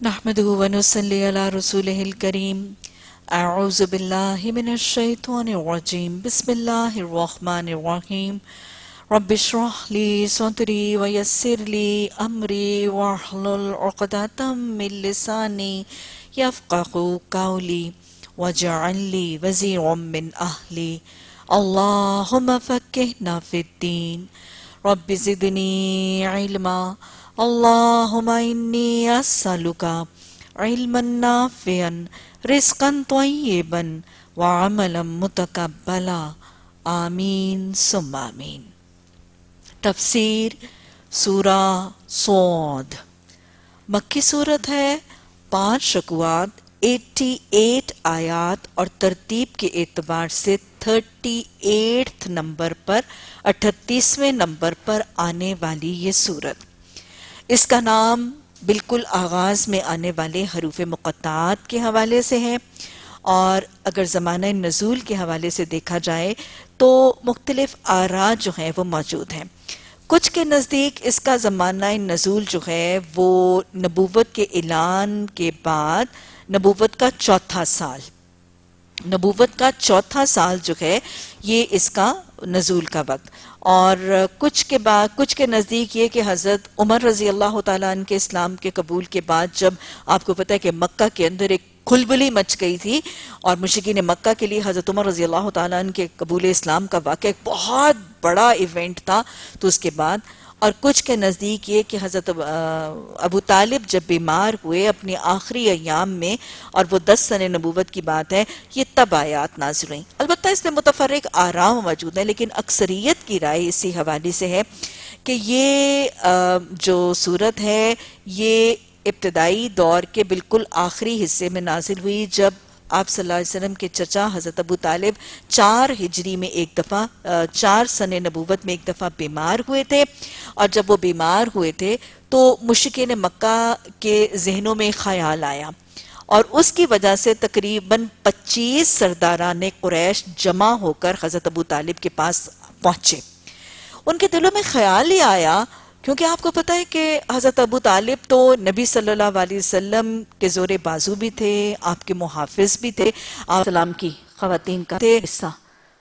नहमदुहु व नुसल्ली अला रसूलिहिल करीम। अऊज़ु बिल्लाहि मिनश शैतानिर रजीम। बिस्मिल्लाहिर रहमानिर रहीम। रब्बि इश्रह ली सदरी व यस्सिर ली अमरी वहलुल उक़दतम मिन लिसानी यफ़क़हू क़ौली वजअल ली वज़ीरम मिन अहली। अल्लाहुम्मा फ़क़्क़िहना फ़िद्दीन। रब्बि ज़िदनी इल्मा। अल्लाहुम्मा इन्नी अस्अलुका इल्मन नाफ़िअन रिज़्क़न तय्यिबन व अमलन मुतक़ब्बला। आमीन सुम्मा आमीन। तफसीर सूरा सौद मक्की सूरत है। 5 रकूआत, 88 आयात और तरतीब के एतबार से 38 नंबर पर 38वें नंबर पर आने वाली ये सूरत। इसका नाम बिल्कुल आगाज में आने वाले हरूफ मुक़त्ताआत के हवाले से है, और अगर ज़माना नज़ूल के हवाले से देखा जाए तो मुख्तलिफ आरा जो हैं वो मौजूद हैं। कुछ के नज़दीक इसका ज़माना नज़ूल जो है वो नबूवत के ऐलान के बाद नबूवत का चौथा साल जो है ये इसका नज़ूल का वक्त। और कुछ के नज़दीक ये कि हज़रत उमर रज़ी अल्लाह ताला अन्हु के इस्लाम के कबूल के बाद, जब आपको पता है कि मक्का के अंदर एक खुलबली मच गई थी और मुशरिकीन मक्का के लिए हज़रत उमर रज़ी अल्लाह ताला अन्हु के कबूल इस्लाम का वाक़या एक बहुत बड़ा इवेंट था, तो उसके बाद। और कुछ के नज़दीक ये कि हज़रत अबू तालिब जब बीमार हुए अपने आखिरी अय्याम में, और वो 10 सने नबूवत की बात है, ये तब आयात नाज़िल हुई। अलबत्ता इसमें मुतफ़र्रिक़ आराम मौजूद है, लेकिन अक्सरियत की राय इसी हवाले से है कि ये जो सूरत है ये इब्तदाई दौर के बिल्कुल आखिरी हिस्से में नाज़िल हुई, जब आप सल्लल्लाहु अलैहि वसल्लम के चचा हज़रत अबू तालिब 4 हिजरी में एक दफ़ा 4 सने नबूवत में एक दफ़ा बीमार हुए थे। और जब वो बीमार हुए थे तो मुशरिकीन मक्का के जहनों में ख्याल आया, और उसकी वजह से तकरीबन 25 सरदारान कुरैश जमा होकर हज़रत अबू तालिब के पास पहुंचे। उनके दिलों में ख्याल ही आया, क्योंकि आपको पता है कि हज़रत अबू तालिब तो नबी सल्लल्लाहु अलैहि वसल्लम के ज़ोरे बाजू भी थे, आपके मुहाफिज भी थे, आप सलाम की ख़वातीन का हिस्सा।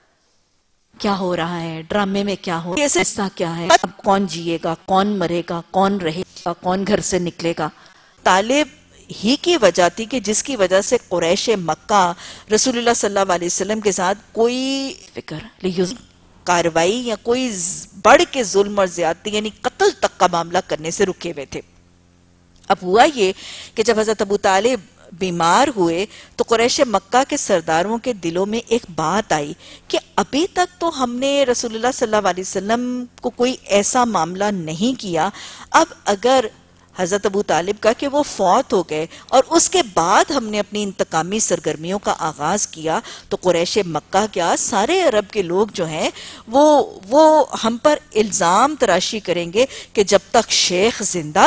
क्या हो रहा है ड्रामे में, क्या हो हिस्सा क्या है, अब कौन जिएगा, कौन मरेगा, कौन रहेगा, कौन घर से निकलेगा। तालिब ही की वजह थी कि जिसकी वजह से कुरैश मक्का रसूलुल्लाह सल्लल्लाहु अलैहि वसल्लम के साथ कोई फिक्र कार्रवाई या कोई बढ़ के जुल्म और ज्यादती यानी कत्ल तक का मामला करने से रुके हुए थे। अब हुआ ये कि जब हज़रत अबू तालिब बीमार हुए तो कुरैश मक्का के सरदारों के दिलों में एक बात आई कि अभी तक तो हमने रसूलुल्लाह सल्लल्लाहु अलैहि वसल्लम को कोई ऐसा मामला नहीं किया, अब अगर हज़रत अबू तालिब का कि वो फौत हो गए और उसके बाद हमने अपनी इंतकामी सरगर्मियों का आगाज़ किया, तो कुरैश मक्का क्या सारे अरब के लोग जो हैं वो हम पर इल्ज़ाम तराशी करेंगे कि जब तक शेख जिंदा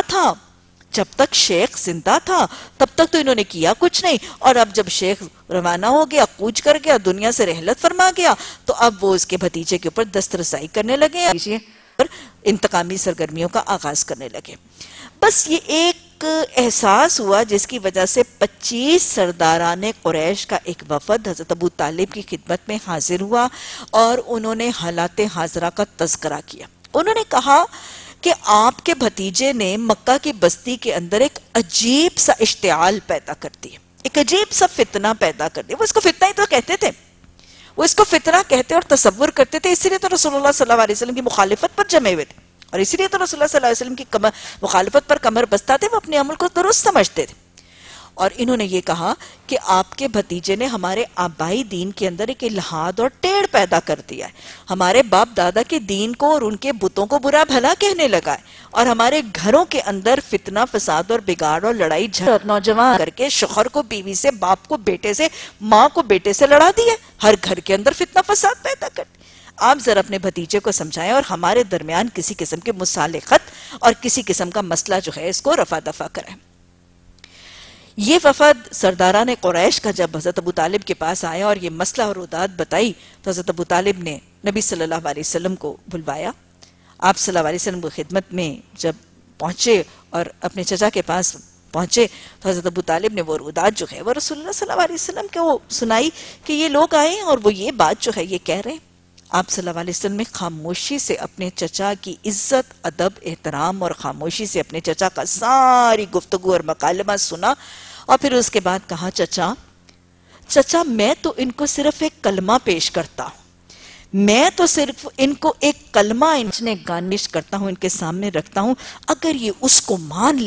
था तब तक तो इन्होंने किया कुछ नहीं, और अब जब शेख रवाना हो गया, कूच कर गया, दुनिया से रहलत फरमा गया, तो अब वो उसके भतीजे के ऊपर दस्तरसाई करने लगे और इंतकामी सरगर्मियों का आगाज करने लगे। बस ये एक एहसास हुआ जिसकी वजह से 25 सरदारान कुरैश का एक वफद हज़रत अबू तालिब की खिदमत में हाजिर हुआ और उन्होंने हालात हाजरा का तज़किरा किया। उन्होंने कहा कि आपके भतीजे ने मक्का की बस्ती के अंदर एक अजीब सा इश्तिआल पैदा कर दिया, एक अजीब सा फितना पैदा कर दिया। वो इसको फितना ही तो कहते थे, वो इसको फितना कहते और तसव्वुर करते थे, इसीलिए तो रसूलुल्लाह सल्लल्लाहु अलैहि वसल्लम की मुखालिफत पर जमे हुए थे, और इसीलिए तो रसूलुल्लाह सल्लल्लाहु अलैहि वसल्लम की मुखालिफत पर कमर बस्ता थे, वो अपने अमल को दुरुस्त समझते थे। और इन्होंने ये कहा कि आपके भतीजे ने हमारे आबाई दीन के अंदर एक इल्हाद और टेढ़ पैदा कर दिया है, हमारे बाप दादा के दीन को और उनके बुतों को बुरा भला कहने लगा है, और हमारे घरों के अंदर फितना फसाद और बिगाड़ और लड़ाई झगड़ा नौजवान करके शोहर को बीवी से, बाप को बेटे से, माँ को बेटे से लड़ा दिया, हर घर के अंदर फितना फसाद पैदा कर दिया। आप जरा अपने भतीजे को समझाएं और हमारे दरमियान किसी किस्म के मुसालिखत और किसी किस्म का मसला जो है इसको रफा दफा कराएं। ये वफद सरदारान कुरैश का जब हज़रत अबू तालिब के पास आया और ये मसला और उदात बताई, तो हज़रत अबू तालिब ने नबी सल्लल्लाहु अलैहि वसल्लम को बुलवाया। आप सल्लल्लाहु अलैहि वसल्लम की खिदमत में जब पहुंचे और अपने चचा के पास پہنچے تو حضرت ابو طالب نے وہ رودات جو ہے وہ رسول اللہ صلی اللہ علیہ وسلم کو سنائی کہ یہ لوگ آئے ہیں اور وہ یہ بات جو ہے یہ کہہ رہے ہیں۔ آپ صلی اللہ علیہ وسلم نے خاموشی سے اپنے چچا کی عزت، ادب، احترام اور خاموشی سے اپنے چچا کا ساری گفتگو اور مکالمہ سنا، اور پھر اس کے بعد کہا چچا میں تو ان کو صرف ایک کلمہ پیش کرتا ہوں، میں تو صرف ان کو ایک کلمہ گارنش کرتا ہوں، ان کے سامنے رکھتا ہوں، اگر یہ اس کو مان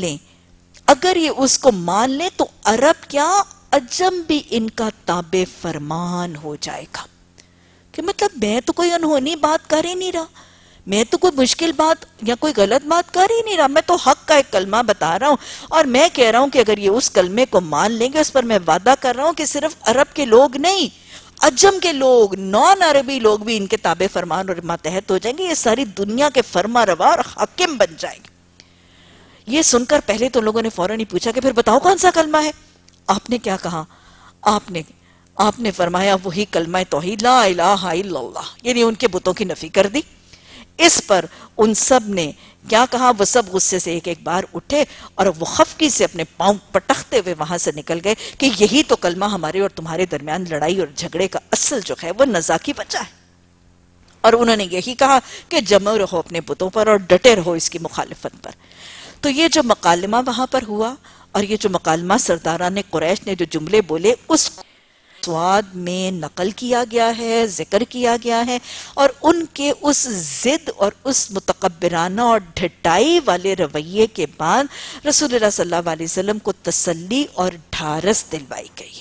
لیں تو عرب کیا عجم بھی ان کا تابع فرمان ہو جائے گا۔ کہ مطلب میں تو کوئی انہونی بات کر ہی نہیں رہا، میں تو کوئی مشکل بات یا کوئی غلط بات کر ہی نہیں رہا، میں تو حق کا ایک کلمہ بتا رہا ہوں، اور میں کہہ رہا ہوں کہ اگر یہ اس کلمے کو مان لیں گے، اس پر میں وعدہ کر رہا ہوں کہ صرف عرب کے لوگ نہیں، عجم کے لوگ، نان عربی لوگ بھی ان کے تابع فرمان اور ماتحت ہو جائیں گے، یہ ساری دنیا کے فرما روا اور حاکم بن جائیں گے۔ یہ سن کر پہلے تو لوگوں نے فوراً ہی پوچھا کہ پھر بتاؤ کون سا کلمہ ہے؟ آپ نے کیا کہا؟ آپ نے فرمایا وہی کلمہ توحید، لا الہ الا اللہ، یعنی ان کے بتوں کی نفی کر دی۔ اس پر ان سب نے کیا کہا؟ وہ سب غصے سے ایک بار اٹھے اور وہ خفقی سے اپنے پاؤں پٹختے ہوئے وہاں سے نکل گئے کہ یہی تو کلمہ ہمارے اور تمہارے درمیان لڑائی اور جھگڑے کا اصل جو ہے وہ نزاع کی وجہ ہے۔ اور انہوں نے یہی کہا کہ جمع رہو اپنے بتوں پر اور ڈٹے رہو اس کی مخالفت پر۔ تو یہ جو مکالمہ وہاں پر ہوا اور یہ جو مکالمہ سرداران قریش نے جو جملے بولے اس سواد میں نقل کیا گیا ہے، ذکر کیا گیا ہے، اور ان کے اس ضد اور اس متکبرانہ اور ڈھٹائی والے رویے کے بعد رسول اللہ صلی اللہ علیہ وسلم کو تسلی اور ڈھارس دلوائی گئی ہے۔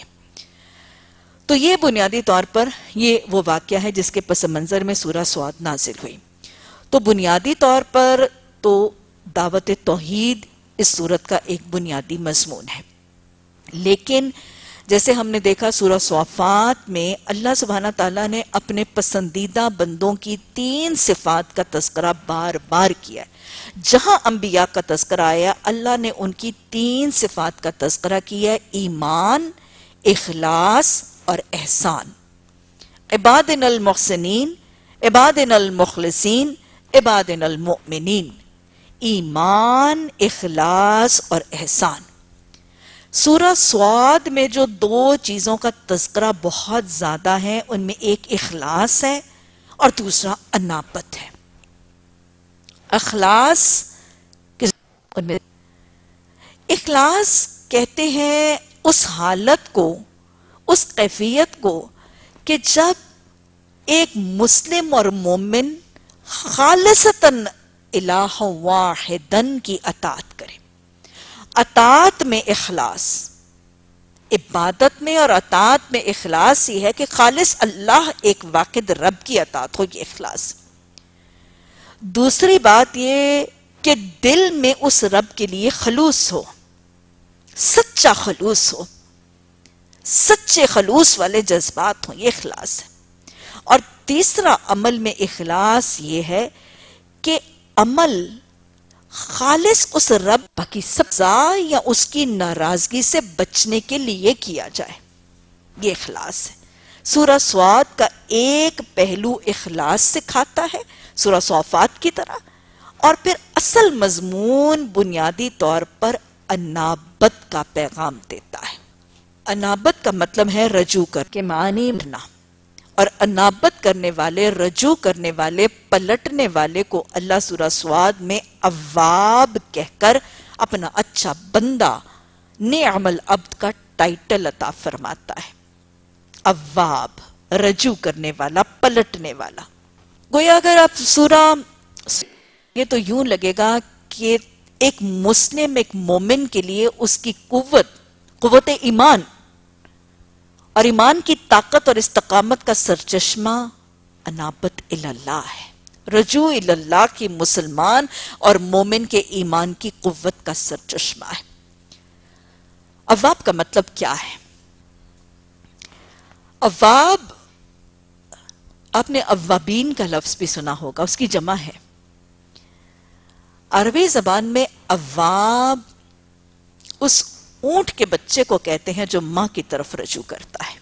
تو یہ بنیادی طور پر یہ وہ واقعہ ہے جس کے پس منظر میں سورہ سعاد نازل ہوئی۔ تو بنیادی طور پر تو دعوت توحید اس سورت کا ایک بنیادی مضمون ہے، لیکن جیسے ہم نے دیکھا سورہ صافات میں اللہ سبحانہ تعالیٰ نے اپنے پسندیدہ بندوں کی 3 صفات کا تذکرہ بار بار کیا ہے۔ جہاں انبیاء کا تذکرہ آیا اللہ نے ان کی 3 صفات کا تذکرہ کیا ہے: ایمان، اخلاص اور احسان۔ عبادنا المحسنین، عبادنا المخلصین، عبادنا المؤمنین۔ ایمان، اخلاص اور احسان۔ سورہ سعاد میں جو 2 چیزوں کا تذکرہ بہت زیادہ ہے ان میں ایک اخلاص ہے اور دوسرا انابت ہے۔ اخلاص کہتے ہیں اس حالت کو، اس کیفیت کو کہ جب ایک مسلم اور مومن خالصتاً الہ واحدن کی اطاعت کرے۔ اطاعت میں اخلاص، عبادت میں اور اطاعت میں اخلاص یہ ہے کہ خالص اللہ ایک واحد رب کی اطاعت ہو، یہ اخلاص۔ دوسری بات یہ کہ دل میں اس رب کے لیے خلوص ہو، سچا خلوص ہو، سچے خلوص والے جذبات ہوں، یہ اخلاص ہے۔ اور تیسرا عمل میں اخلاص یہ ہے کہ عمل خالص اس رب کی سزا یا اس کی ناراضگی سے بچنے کے لیے کیا جائے، یہ اخلاص ہے۔ سورہ سعاد کا ایک پہلو اخلاص سکھاتا ہے سورہ صافات کی طرح، اور پھر اصل مضمون بنیادی طور پر انابت کا پیغام دیتا ہے۔ انابت کا مطلب ہے رجوع کر کے معنی کرنا، اور انابت کرنے والے، رجوع کرنے والے، پلٹنے والے کو اللہ سورہ سعاد میں اواب کہہ کر اپنا اچھا بندہ، نعم العبد کا ٹائٹل عطا فرماتا ہے۔ اواب، رجوع کرنے والا، پلٹنے والا۔ گویا اگر آپ سورہ، یہ تو یوں لگے گا کہ ایک مسلم، ایک مومن کے لیے اس کی قوت ایمان اور ایمان کی طاقت اور استقامت کا سرچشمہ انابت اللہ ہے، رجوع اللہ کی مسلمان اور مومن کے ایمان کی قوت کا سرچشمہ ہے۔ اواب کا مطلب کیا ہے؟ اواب، آپ نے اوابین کا لفظ بھی سنا ہوگا، اس کی جمع ہے۔ عربی زبان میں اواب اس اونٹ کے بچے کو کہتے ہیں جو ماں کی طرف رجوع کرتا ہے۔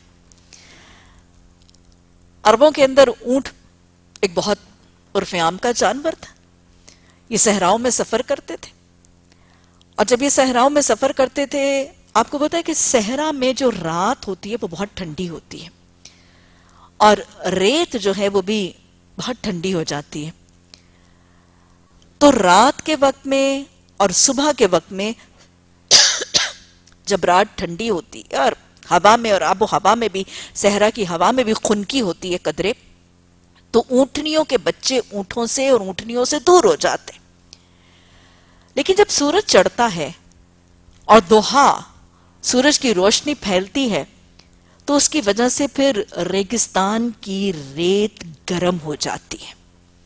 عربوں کے اندر اونٹ ایک بہت عرف عام کا جانور تھا، یہ صحراؤں میں سفر کرتے تھے، اور جب یہ صحراؤں میں سفر کرتے تھے، آپ کو پتا ہے کہ صحرا میں جو رات ہوتی ہے وہ بہت ٹھنڈی ہوتی ہے، اور ریت جو ہے وہ بھی بہت ٹھنڈی ہو جاتی ہے. تو رات کے وقت میں اور صبح کے وقت میں جب رات ٹھنڈی ہوتی ہے اور ہوا میں اور آب و ہوا میں بھی، صحرا کی ہوا میں بھی خنکی ہوتی ہے قدرے، تو اونٹنیوں کے بچے اونٹوں سے اور اونٹنیوں سے دور ہو جاتے. لیکن جب سورج چڑھتا ہے اور دوہا سورج کی روشنی پھیلتی ہے تو اس کی وجہ سے پھر ریگستان کی ریت گرم ہو جاتی ہے.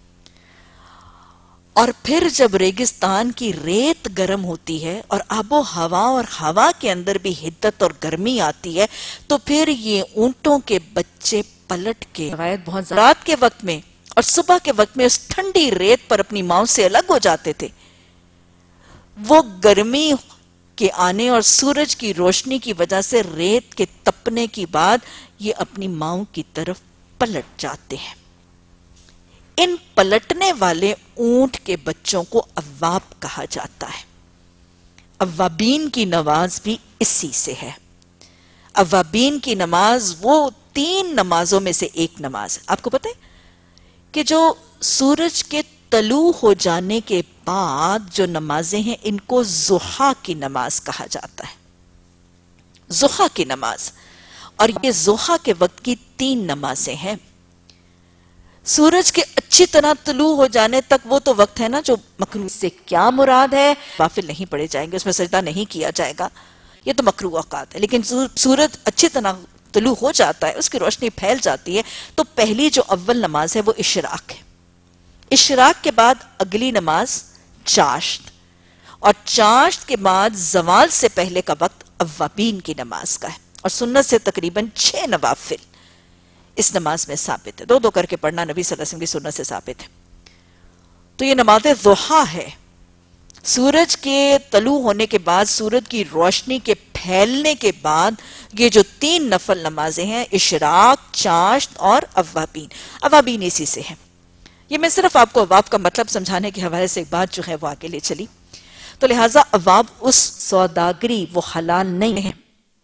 اور پھر جب ریگستان کی ریت گرم ہوتی ہے اور آب و ہوا اور ہوا کے اندر بھی حدت اور گرمی آتی ہے، تو پھر یہ اونٹوں کے بچے پلٹ کے بہت رات کے وقت میں اور صبح کے وقت میں اس ٹھنڈی ریت پر اپنی ماؤں سے الگ ہو جاتے تھے. وہ گرمی کے آنے اور سورج کی روشنی کی وجہ سے ریت کے تپنے کی بعد یہ اپنی ماؤں کی طرف پلٹ جاتے ہیں. ان پلٹنے والے اونٹ کے بچوں کو اواب کہا جاتا ہے. اوابین کی نماز بھی اسی سے ہے. اوابین کی نماز وہ 3 نمازوں میں سے ایک نماز ہے. آپ کو پتہ ہے کہ جو سورج کے طلوع ہو جانے کے بعد جو نمازیں ہیں ان کو ضحیٰ کی نماز کہا جاتا ہے. ضحیٰ کی نماز. اور یہ ضحیٰ کے وقت کی 3 نمازیں ہیں. سورج کے اچھی طرح طلوع ہو جانے تک وہ تو وقت ہے نا جو مکروہ سے کیا مراد ہے، وافل نہیں پڑے جائیں گے، اس میں سجدہ نہیں کیا جائے گا، یہ تو مکروہ اوقات ہے. لیکن سورج اچھی طرح طلوع ہو جاتا ہے، اس کی روشنی پھیل جاتی ہے، تو پہلی جو اول نماز ہے وہ اشراق ہے. اشراق کے بعد اگلی نماز چاشت، اور چاشت کے بعد زوال سے پہلے کا وقت اوابین کی نماز کا ہے. اور سنت سے تقریباً 6 نوافل اس نماز میں ثابت ہے. 2 کر کے پڑھنا نبی صلی اللہ علیہ وسلم کی سنت سے ثابت ہے. تو یہ نماز ضحیٰ ہے. سورج کے طلوع ہونے کے بعد، سورج کی روشنی کے پھیلنے کے بعد یہ جو 3 نفل نمازیں ہیں، اشراق، چاشت اور اوابین. اوابین اسی سے ہے. یہ میں صرف آپ کو اواب کا مطلب سمجھانے کے حوالے سے ایک بات جو ہے وہ آگے لے چلی. تو لہٰذا اواب اس سوداگری وہ حلال نہیں ہے.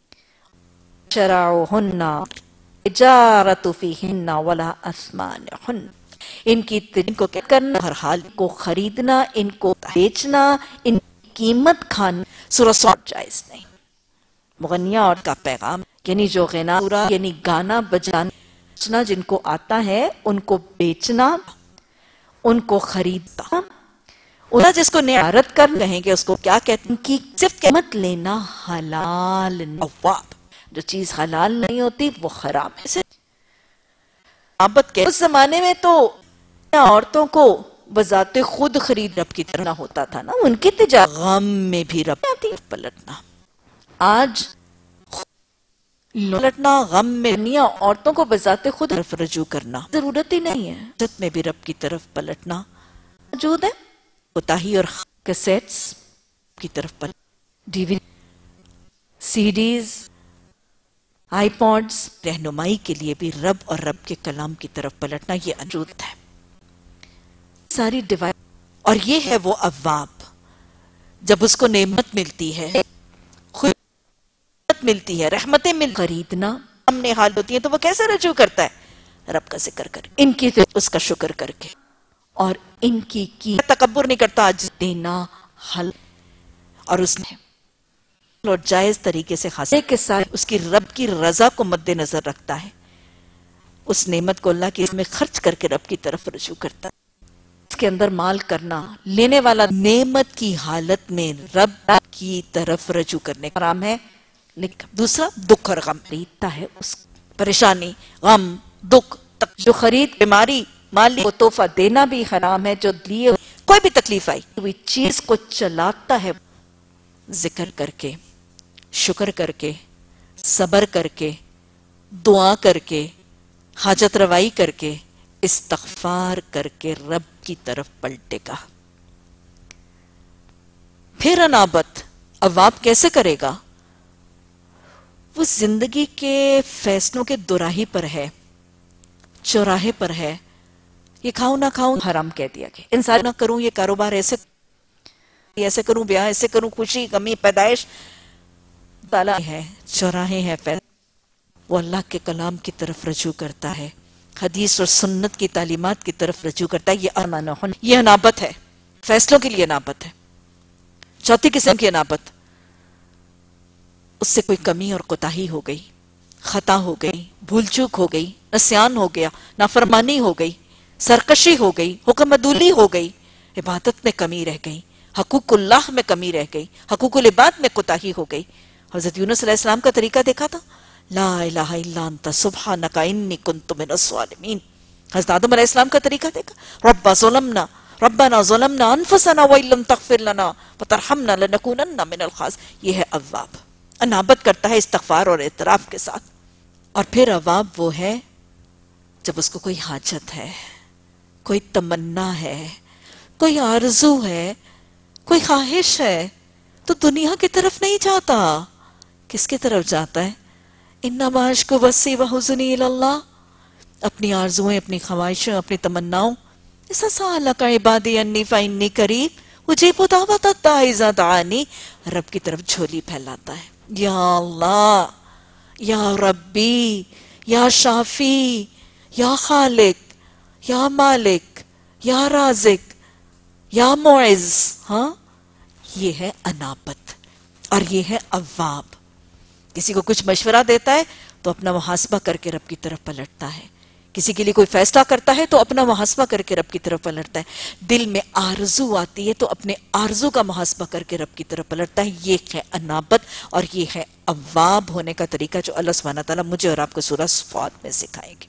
شرعوہن اجارت فیہن ولا اسمانہن، ان کو کیا کرنا، ہر حال کو خریدنا، ان کو بیچنا، ان کی قیمت کھانا سورہ صاد جائز نہیں. مغنیہ اور کا پیغام یعنی جو غنا یعنی گانا بجانا جن کو آتا ہے ان کو بیچنا، ان کو خریدنا. جس کو نعارت کر کہیں گے اس کو کیا کہتے ہیں، کی صرف قیمت لینا حلال. اواب، جو چیز حلال نہیں ہوتی وہ حرام ہے. اس زمانے میں تو عورتوں کو بذات خود خرید رب کی طرح ہوتا تھا نا، ان کی تجارت غم میں بھی رب پلٹنا. آج پلٹنا غم میں نہیں، عورتوں کو بذات خود طرف رجوع کرنا ضرورت ہی نہیں ہے. عزت میں بھی رب کی طرف پلٹنا موجود ہے. کوتاہی اور کیسٹس کی طرف پلٹ، D V C Ds, iPods, رہنمائی کے لیے بھی رب اور رب کے کلام کی طرف پلٹنا یہ موجود ہے. ساری ڈیوائس. اور یہ ہے وہ اواب، جب اس کو نعمت ملتی ہے، خود ملتی ہے، رحمتیں خریدنا ہم نے حال ہوتی ہیں تو وہ کیسے رجوع کرتا ہے، رب کا ذکر کر کے، ان کی اس کا شکر کر کے، اور ان کی تکبر نہیں کرتا، آج دینا حل اور اس نے اور جائز طریقے سے حاصل کے ساتھ اس کی رب کی رضا کو مد نظر رکھتا ہے. اس نعمت کو اللہ کے میں خرچ کر کے رب کی طرف رجوع کرتا ہے. اس کے اندر مال کرنا، لینے والا نعمت کی حالت میں رب کی طرف رجوع کرنے کا حرام ہے. لیکن دوسرا دکھ اور غم خریدتا ہے، اس پریشانی، غم، دکھ، جو خرید، بیماری، مالی کو تحفہ دینا بھی حرام ہے. جو لیے کوئی بھی تکلیف آئی ہوئی چیز کو چلاتا ہے ذکر کر کے، شکر کر کے، صبر کر کے، دعا کر کے، حاجت روائی کر کے، استغفار کر کے رب کی طرف پلٹے گا. پھر انابت اواب کیسے کرے گا؟ وہ زندگی کے فیصلوں کے دوراہی پر ہے، چوراہے پر ہے. یہ کھاؤں نہ کھاؤں حرام کہہ دیا گیا، انسان نہ کروں یہ کاروبار ایسے. ऐसे करूं, ब्याह ऐसे करूं, खुशी गमी पैदाइश, ताला है चौराहे हैं, वो अल्लाह के कलाम की तरफ रजू करता है, हदीस और सुन्नत की तालीमात की तरफ रजू करता है। ये अनाबत है, फैसलों के लिए अनाबत है। चौथी किस्म की अनाबत, उससे कोई कमी और कोताही हो गई, खता हो गई, भूल चूक हो गई, नस्यान हो गया, नाफरमानी हो गई, सरकशी हो गई, हुक्मदुली हो गई, इबादत में कमी रह गई, हकूकुल्लाह में कमी रह गई, हकूकुल इबाद में कोताही हो गई। हज़रत यूनुस अलैहिस्सलाम का तरीका देखा था, ला इलाहा इल्ला अंता सुब्हानका इन्नी कुन्तु मिनज़ ज़ालिमीन। हज़रत आदम अलैहिस्सलाम का तरीका देखा, रब्बना ज़लमना अनफुसना व इल्लम तग़फिर लना व तरहमना लनकूनन्ना मिनल ख़ासिरीन। ये है अव्वाब, अनाबत करता है इस्तिग़फ़ार और एतराफ़ के साथ। और फिर अवाब वो है जब उसको कोई हाजत है, कोई तमन्ना है, कोई आरज़ू है, कोई ख्वाहिश है, तो दुनिया की तरफ नहीं जाता, किसकी तरफ जाता है? इन्नमा अश्कु बस्सी व हुज़्नी इलल्लाह। अपनी आरज़ुएं, अपनी ख्वाहिशें, अपनी तमन्नाओं, ऐसा सालका इबादी अन्नी फ़इन्नी करीब उजीबु दावत दाई इज़ा दानी, रब की तरफ झोली फैलाता है। या अल्लाह, या रब्बी, या शाफी, या खालिक, या मालिक, या राज़िक, या मुइज़। हाँ, ये है अनाबत और ये है अव्वाब। किसी को कुछ मशवरा देता है तो अपना मुहासबा करके रब की तरफ पलटता है, किसी के लिए कोई फैसला करता है तो अपना मुहासबा करके रब की तरफ पलटता है, दिल में आरज़ू आती है तो अपने आरज़ू का मुहासबा करके रब की तरफ पलटता है। ये है अनाबत और ये है अव्वाब होने का तरीका जो अल्लाह सुब्हानहू व तआला मुझे और आपको सूरह साद में सिखाएंगे।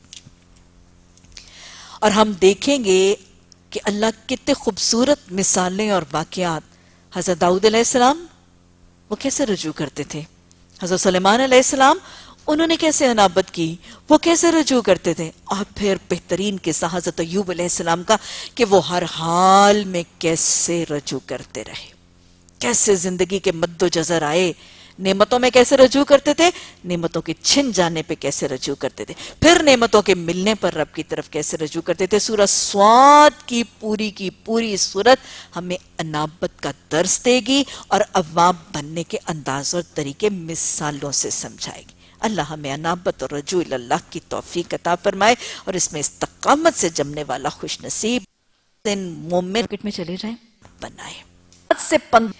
और हम देखेंगे कि अल्लाह कितने खूबसूरत मिसालें और वाक़यात, हज़रत दाऊद अलैहिस्सलाम वो कैसे रजू करते थे, हज़रत सुलेमान अलैहिस्सलाम उन्होंने कैसे अनाबत की, वो कैसे रजू करते थे। और फिर बेहतरीन किस्सा हज़रत अय्यूब अलैहिस्सलाम का कि वो हर हाल में कैसे रजू करते रहे, कैसे जिंदगी के मद्दो जज़र आए, नेमतों में कैसे रजू करते थे, नेमतों के छिन जाने पे कैसे रजू करते थे, फिर नेमतों के मिलने पर रब की तरफ कैसे रजू करते थे। सूरह स्वाद की पूरी सूरत हमें अनाबत का दर्स देगी और अव्वाब बनने के अंदाज और तरीके मिसालों से समझाएगी। अल्लाह हमें अनाबत और रजू इल्लल्लाह की तौफीक अता फरमाए और इसमें इस्तकामत से जमने वाला खुश नसीब मोमिन में चले जाएं बनाए। से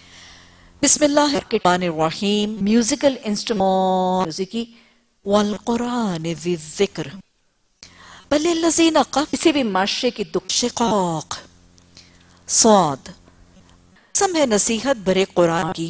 बिस्मिल्लाहिर्रहमानिर्रहीम। म्यूजिकल इंस्ट्रूमेंट म्यूजिकी वल कुरान ज़िक्र बल लज़ीना क़फ़, किसी भी माशरे की दुख शिक़ाक़ स्वाद सम है नसीहत भरे कुरान की।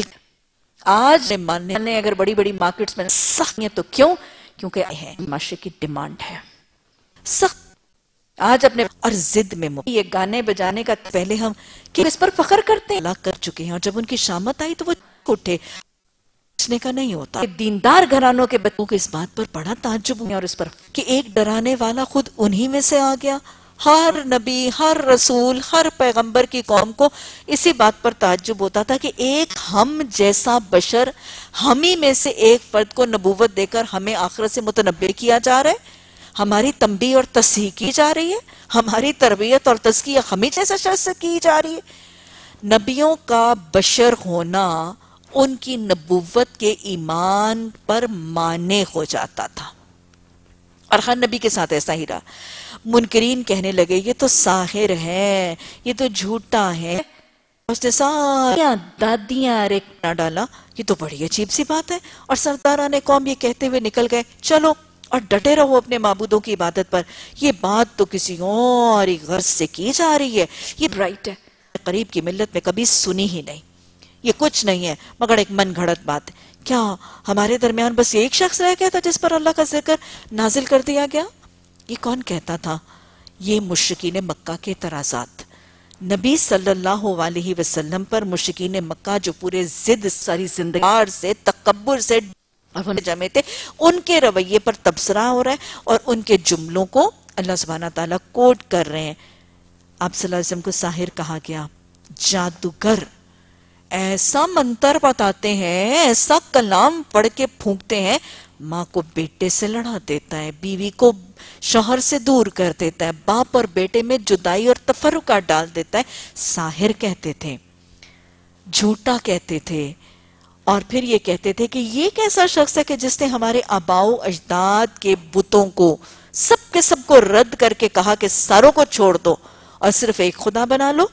आज मानने अगर बड़ी बड़ी मार्केट्स में सख्त है तो क्यों? क्योंकि है माशरे की डिमांड है सख्त। आज अपने और जिद में ये गाने बजाने का पहले हम कि इस पर फख्र करते हैं, कर चुके हैं, और जब उनकी शामत आई तो वो उठे का नहीं होता। दीनदार घरानों के बच्चों को इस बात पर बड़ा ताज्जुब हुआ और इस पर कि एक डराने वाला खुद उन्हीं में से आ गया। हर नबी, हर रसूल, हर पैगंबर की कौम को इसी बात पर ताज्जुब होता था कि एक हम जैसा बशर, हम ही में से एक फर्द को नबूवत देकर हमें आखिरत से मुतनब्बे किया जा रहा है, हमारी तंबी और तस्हीह की जा रही है, हमारी तरबियत और तज़किया हमें जैसा शख्स से की जा रही है। नबियों का बशर होना उनकी नबूवत के ईमान पर माने हो जाता था और हर नबी के साथ ऐसा ही रहा। मुनकरीन कहने लगे ये तो साहिर है, ये तो झूठा है, उसने सारियां दादियां रे ना डाला, ये तो बड़ी अजीब सी बात है। और सरदाराने कौम ये कहते हुए निकल गए चलो और डटे रहो अपने माबूदों की इबादत पर, ये बात तो किसी और ही गर्ज से की जा रही है, ये राइट है, करीब की मिल्लत में कभी सुनी ही नहीं, ये कुछ नहीं है मगर एक मन घड़त बात है। क्या हमारे दरमियान बस एक शख्स रह गया था जिस पर अल्लाह का जिक्र नाजिल कर दिया गया? ये कौन कहता था? ये मुश्रिकीन मक्का के तराजात, नबी सल्लल्लाहु अलैहि वसल्लम पर मुश्रिकीन मक्का जो पूरे जिद सारी जिंदगी से तकब्बुर से जमे थे, उनके रवैये पर तबसरा हो रहा है और उनके जुमलों को अल्लाह सुब्हानहू तआला कोट कर रहे हैं। आप सल्लल्लाहु अलैहि वसल्लम को साहिर कहा गया, जादूगर, ऐसा मंत्र बताते हैं, ऐसा कलाम पढ़ के फूंकते हैं, माँ को बेटे से लड़ा देता है, बीवी को शौहर से दूर कर देता है, बाप और बेटे में जुदाई और तफर्रुका डाल देता है। साहिर कहते थे। جھوٹا کہتے تھے، اور پھر یہ کہتے تھے کہ یہ کیسا شخص ہے کہ جس نے ہمارے آباؤ اجداد کے بتوں کو سب کے سب کو رد کر کے کہا کہ ساروں کو چھوڑ دو اور صرف ایک خدا بنا لو.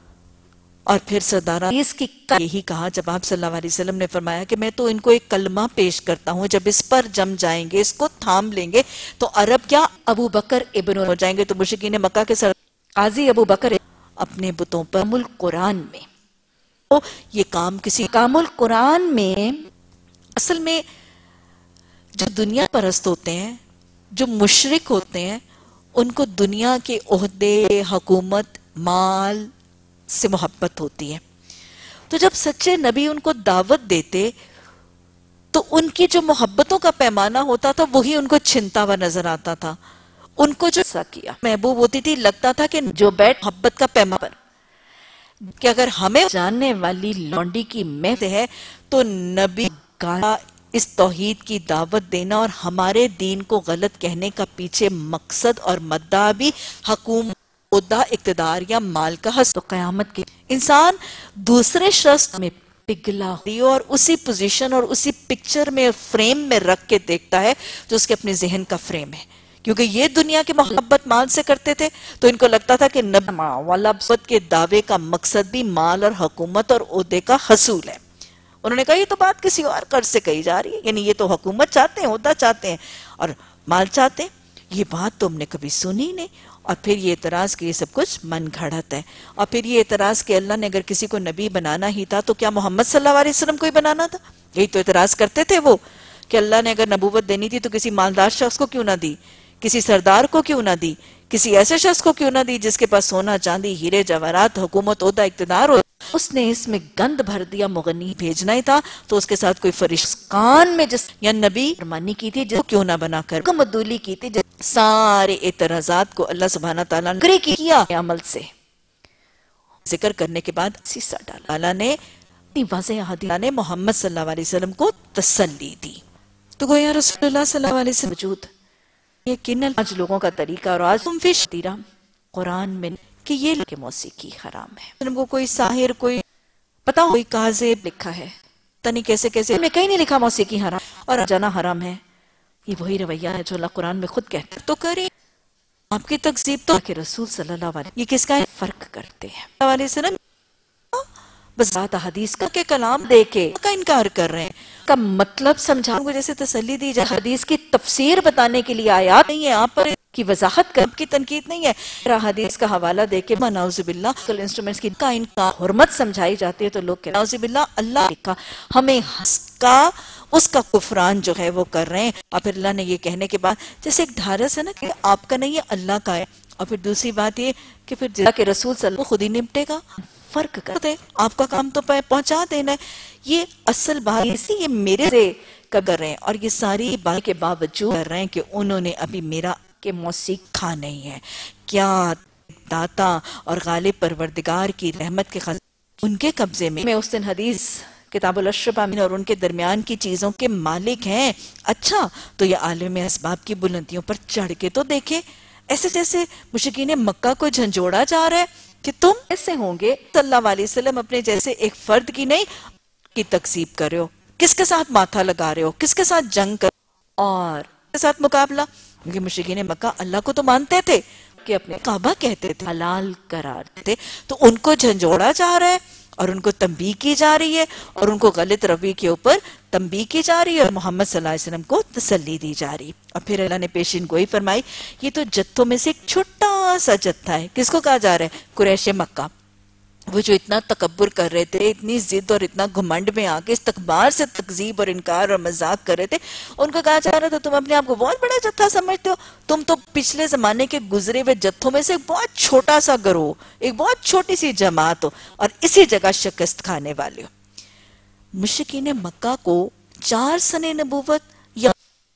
اور پھر سردارہ اس کی یہی کہا جب آپ صلی اللہ علیہ وسلم نے فرمایا کہ میں تو ان کو ایک کلمہ پیش کرتا ہوں، جب اس پر جم جائیں گے، اس کو تھام لیں گے تو عرب کیا ابو بکر ابن ہو جائیں گے. تو مشرکین مکہ کے قاضی ابو بکر اپنے بتوں پر قرآن میں یہ کام کسی کام القرآن میں اصل میں جو دنیا پرست ہوتے ہیں، جو مشرک ہوتے ہیں، ان کو دنیا کے عہدے، حکومت، مال سے محبت ہوتی ہے. تو جب سچے نبی ان کو دعوت دیتے تو ان کی جو محبتوں کا پیمانہ ہوتا تھا وہی ان کو چھنتا ہوا نظر آتا تھا. ان کو جو کیا محبوب ہوتی تھی، لگتا تھا کہ جو بیٹھ محبت کا پیمانہ پر کہ اگر ہمیں جاننے والی لونڈی کی محبت ہے تو نبی کا اس توحید کی دعوت دینا اور ہمارے دین کو غلط کہنے کا پیچھے مقصد اور مدعا بھی حکومت، عہدہ، اقتدار یا مال کا حسد. تو قیامت کے انسان دوسرے شخص میں پگھلا اور اسی پوزیشن اور اسی پکچر میں فریم میں رکھ کے دیکھتا ہے جو اس کے اپنے ذہن کا فریم ہے. کیونکہ یہ دنیا کے محبت مال سے کرتے تھے تو ان کو لگتا تھا کہ نبی والابسط کے دعوے کا مقصد بھی مال اور حکومت اور عہدے کا حصول ہے. انہوں نے کہا یہ تو بات کسی اور قرض سے کہی جا رہی ہے، یعنی یہ تو حکومت چاہتے ہیں، عہدہ چاہتے ہیں اور مال چاہتے ہیں. یہ بات تو ہم نے کبھی سنی نہیں. اور پھر یہ اعتراض کہ یہ سب کچھ من گھڑت ہے. اور پھر یہ اعتراض کہ اللہ نے اگر کسی کو نبی بنانا ہی تھا تو کیا محمد صلی اللہ علیہ وسلم کو ہی بنانا تھا؟ یہی تو اعتراض کرتے تھے وہ کہ اللہ نے اگر نبوت دینی تھی تو کسی مالدار شخص کو کیوں نہ دی، کسی سردار کو کیوں نہ دی، کسی ایسے شخص کو کیوں نہ دی جس کے پاس سونا چاندی، ہیرے جواہرات، حکومت، عہدہ، اقتدار ہو. اس نے اس میں گند بھر دیا. مغنی بھیجنا ہی تھا تو اس کے ساتھ کوئی فرشتہ کان میں جس یا نبی فرمانی کی تھی جس کو کیوں نہ بنا کر کو مدولی کی تھی. سارے اعتراضات کو اللہ سبحانہ تعالیٰ نے کیا عمل سے ذکر کرنے کے بعد سیسا ڈالا. اللہ نے واضح حدیث نے محمد صلی اللہ علیہ وسلم کو تسلی دی. تو گویا رسول اللہ صلی اللہ علیہ وسلم وجود یہ کنل آج لوگوں کا طریقہ اور آج تم فش تیرا قرآن میں کہ یہ کہ موسیقی حرام ہے. ان کو کوئی ساحر، کوئی پتا ہو کوئی کاذب لکھا ہے تنی کیسے کیسے میں کہیں نہیں لکھا موسیقی حرام اور جانا حرام ہے. یہ وہی رویہ ہے جو اللہ قرآن میں خود کہتا ہے. تو کریں آپ کی تکذیب تو کہ رسول صلی اللہ علیہ وسلم یہ کس کا فرق کرتے ہیں. صلی اللہ علیہ وسلم بس ذات حدیث کا کہ کلام دے کے کا انکار کر رہے ہیں کا مطلب سمجھا کو جیسے تسلی دی جائے. حدیث کی تفسیر بتانے کے لیے آیات نہیں ہے، آپ پر کی وضاحت کر کی تنقید نہیں ہے. حدیث کا حوالہ دے کے نعوذ باللہ کل انسٹرومنٹس کی کا ان کا حرمت سمجھائی جاتی ہے تو لوگ کہتے ہیں نعوذ باللہ اللہ کا ہمیں کا اس کا کفران جو ہے وہ کر رہے ہیں. اور پھر اللہ نے یہ کہنے کے بعد جیسے ایک ڈھارس ہے نا کہ آپ کا نہیں ہے اللہ کا ہے. اور پھر دوسری بات یہ کہ پھر جزا کے رسول صلی اللہ علیہ وسلم خود ہی نمٹے گا. فرق کرتے آپ کا کام تو پہنچا دینا ہے. یہ اصل بات یہ میرے سے کر رہے ہیں اور یہ ساری بات کے باوجود کر رہے ہیں کہ انہوں نے ابھی میرا کہ موسیقی نہیں ہے. کیا داتا اور غالب پروردگار کی رحمت کے خزانے ان کے قبضے میں اس دن حدیث کتاب الاشرف اور ان کے درمیان کی چیزوں کے مالک ہیں. اچھا تو یہ عالم اسباب کی بلندیوں پر چڑھ کے تو دیکھے. ایسے جیسے مشرکین مکہ کو جھنجھوڑا جا رہا ہے کہ تم ایسے ہوں گے. صلی اللہ علیہ وسلم اپنے جیسے ایک فرد کی نہیں کی تکذیب کر رہے ہو، کس کے ساتھ ماتھا لگا رہے ہو، کس کے ساتھ جنگ کر اور کس کے ساتھ مقابلہ. کیونکہ مشرکین مکہ اللہ کو تو مانتے تھے کہ اپنے کعبہ کہتے تھے، حلال قرار دیتے. تو ان کو جھنجھوڑا جا رہا ہے اور ان کو تنبیہ کی جا رہی ہے اور ان کو غلط روی کے اوپر تنبیہ کی جا رہی ہے اور محمد صلی اللہ علیہ وسلم کو تسلی دی جا رہی. اور پھر اللہ نے پیشین گوئی فرمائی یہ تو جتھوں میں سے ایک چھوٹا سا جتھا ہے. کس کو کہا جا رہا ہے؟ قریش مکہ. وہ جو اتنا تکبر کر رہے تھے، اتنی ضد اور اتنا گھمنڈ میں آ کے استکبار سے تکذیب اور انکار اور مذاق کر رہے تھے. ان کو کہا جا رہا تھا تم اپنے آپ کو بہت بڑا جتھا سمجھتے ہو، تم تو پچھلے زمانے کے گزرے ہوئے جتھوں میں سے ایک بہت چھوٹا سا گروہ، ایک بہت چھوٹی سی جماعت ہو اور اسی جگہ شکست کھانے والے ہو. مشرکین مکہ کو 4 سنے نبوت یا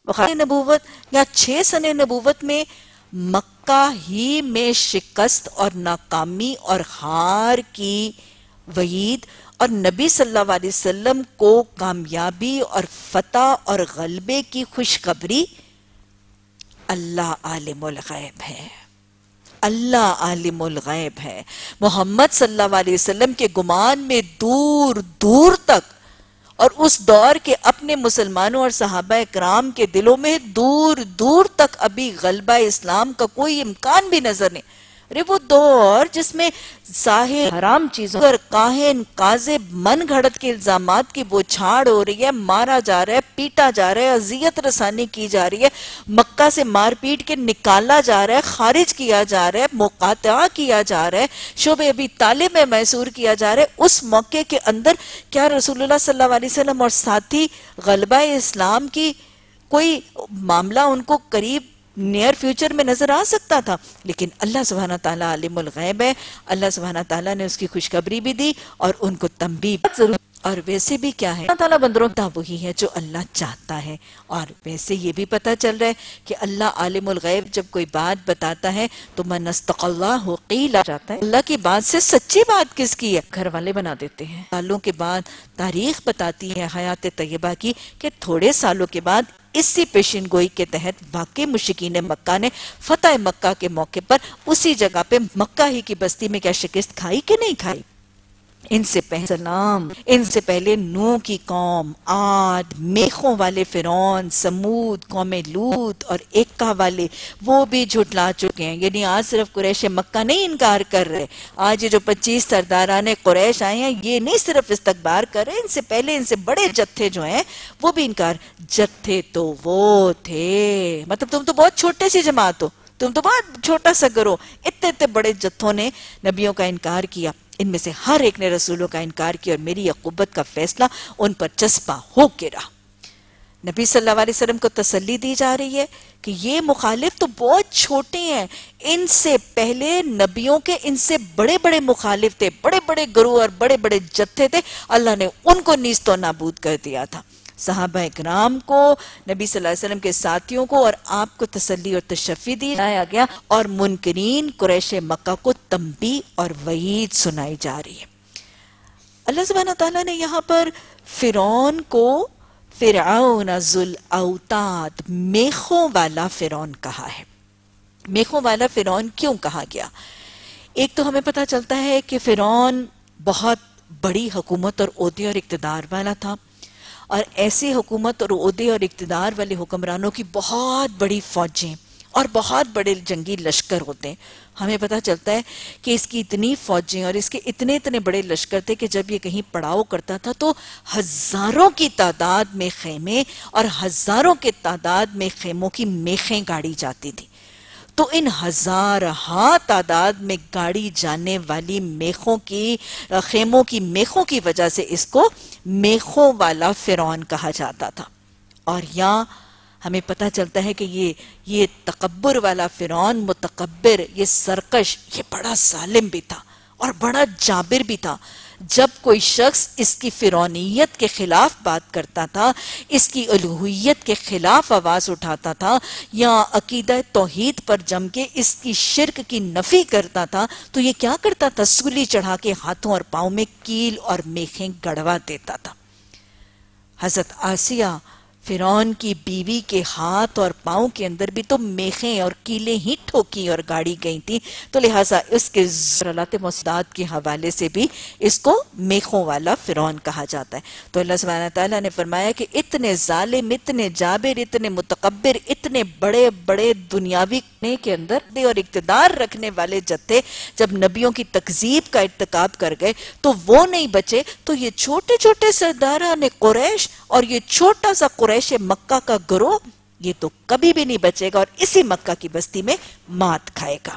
6 سنے نبوت میں مکہ ہی میں شکست اور ناکامی اور ہار کی وعید اور نبی صلی اللہ علیہ وسلم کو کامیابی اور فتح اور غلبے کی خوشخبری. اللہ عالم الغیب ہے، اللہ عالم الغیب ہے. محمد صلی اللہ علیہ وسلم کے گمان میں دور دور تک اور اس دور کے اپنے مسلمانوں اور صحابہ کرام کے دلوں میں دور دور تک ابھی غلبہ اسلام کا کوئی امکان بھی نظر نہیں. ارے وہ دور جس میں ظاہر حرام چیزوں پر کاہن کاذب من گھڑت کے الزامات کی بوچھاڑ ہو رہی ہے، مارا جا رہا ہے، پیٹا جا رہا ہے، اذیت رسانی کی جا رہی ہے، مکہ سے مار پیٹ کے نکالا جا رہا ہے، خارج کیا جا رہا ہے، مقاطعہ کیا جا رہا ہے، شعب ابی طالب میں محصور کیا جا رہا ہے. اس موقع کے اندر کیا رسول اللہ صلی اللہ علیہ وسلم اور ساتھی غلبہ اسلام کی کوئی معاملہ ان کو قریب نیئر فیوچر میں نظر آ سکتا تھا؟ لیکن اللہ سبحانہ تعالیٰ عالم الغیب ہے. اللہ سبحانہ تعالیٰ نے اس کی خوشخبری بھی دی اور ان کو تنبیہ ضرور. اور ویسے بھی کیا ہے، اللہ تعالیٰ بندروں کا وہی ہے جو اللہ چاہتا ہے. اور ویسے یہ بھی پتہ چل رہا ہے کہ اللہ عالم الغیب جب کوئی بات بتاتا ہے تو من استق اللہ قیل جاتا ہے. اللہ کی بات سے سچی بات کس کی ہے؟ گھر والے بنا دیتے ہیں. سالوں کے بعد تاریخ بتاتی ہے حیات طیبہ کی کہ تھوڑے سالوں کے بعد اسی پیشن گوئی کے تحت واقعی مشرکین مکہ نے فتح مکہ کے موقع پر اسی جگہ پہ مکہ ہی کی بستی میں کیا شکست کھائی کہ نہیں کھائی؟ ان سے پہلے نوح کی قوم، عاد، میخوں والے فرعون، سمود، قوم لوط اور ایکا والے وہ بھی جھٹلا چکے ہیں. یعنی آج صرف قریش مکہ نہیں انکار کر رہے، آج یہ جو 25 سرداران قریش آئے ہیں یہ نہیں صرف استکبار کر رہے، ان سے پہلے ان سے بڑے جتھے جو ہیں وہ بھی انکار. جتھے تو وہ تھے، مطلب تم تو بہت چھوٹے سی جماعت ہو، تم تو بہت چھوٹا سا گروہ. اتنے بڑے جتھوں نے نبیوں کا انکار کیا، ان میں سے ہر ایک نے رسولوں کا انکار کیا اور میری عقوبت کا فیصلہ ان پر چسپاں ہو کے رہا. نبی صلی اللہ علیہ وسلم کو تسلی دی جا رہی ہے کہ یہ مخالف تو بہت چھوٹے ہیں، ان سے پہلے نبیوں کے ان سے بڑے بڑے مخالف تھے، بڑے بڑے گروہ اور بڑے بڑے جتھے تھے، اللہ نے ان کو نیست و نابود کر دیا تھا. صحابہ اکرام کو، نبی صلی اللہ علیہ وسلم کے ساتھیوں کو اور آپ کو تسلی اور تشفی دی جایا گیا، اور منکرین قریش مکہ کو تنبیہ اور وعید سنائی جا رہی ہے. اللہ سبحانہ تعالیٰ نے یہاں پر فرعون کو فرعون ذو الاوتاد، میخوں والا فرعون کہا ہے. میخوں والا فرعون کیوں کہا گیا؟ ایک تو ہمیں پتہ چلتا ہے کہ فرعون بہت بڑی حکومت اور عہدے اور اقتدار والا تھا، اور ایسی حکومت اور عہدے اور اقتدار والے حکمرانوں کی بہت بڑی فوجیں اور بہت بڑے جنگی لشکر ہوتے ہیں. ہمیں پتہ چلتا ہے کہ اس کی اتنی فوجیں اور اس کے اتنے بڑے لشکر تھے کہ جب یہ کہیں پڑاؤ کرتا تھا تو ہزاروں کی تعداد میں خیمے اور ہزاروں کے تعداد میں خیموں کی میخیں گاڑی جاتی تھی. تو ان ہزارہا تعداد میں گاڑی جانے والی میخوں کی خیموں کی میخوں کی وجہ سے اس کو میخوں والا فرعون کہا جاتا تھا. اور یہاں ہمیں پتہ چلتا ہے کہ یہ تکبر والا فرعون، متکبر، یہ سرکش، یہ بڑا ظالم بھی تھا اور بڑا جابر بھی تھا. جب کوئی شخص اس کی فرعونیت کے خلاف بات کرتا تھا، اس کی الوہیت کے خلاف آواز اٹھاتا تھا، یا عقیدہ توحید پر جم کے اس کی شرک کی نفی کرتا تھا، تو یہ کیا کرتا تھا؟ سولی چڑھا کے ہاتھوں اور پاؤں میں کیل اور میخیں گڑوا دیتا تھا. حضرت آسیہ فرعون کی بیوی کے ہاتھ اور پاؤں کے اندر بھی تو میخیں اور کیلیں ہی ٹھوکی اور گاڑی گئی تھی، تو لہٰذا اس کے ذرات مصداد کے حوالے سے بھی اس کو میخوں والا فرعون کہا جاتا ہے. تو اللہ سبحانہ تعالیٰ نے فرمایا کہ اتنے ظالم، اتنے جابر، اتنے متکبر، اتنے بڑے بڑے دنیاوی کے اندر اور اقتدار رکھنے والے جتھے جب نبیوں کی تکذیب کا ارتکاب کر گئے تو وہ نہیں بچے، تو یہ چھوٹے چھوٹے سرداران قریش اور یہ چھوٹا سا قریش مکہ کا گروہ یہ تو کبھی بھی نہیں بچے گا اور اسی مکہ کی بستی میں مات کھائے گا.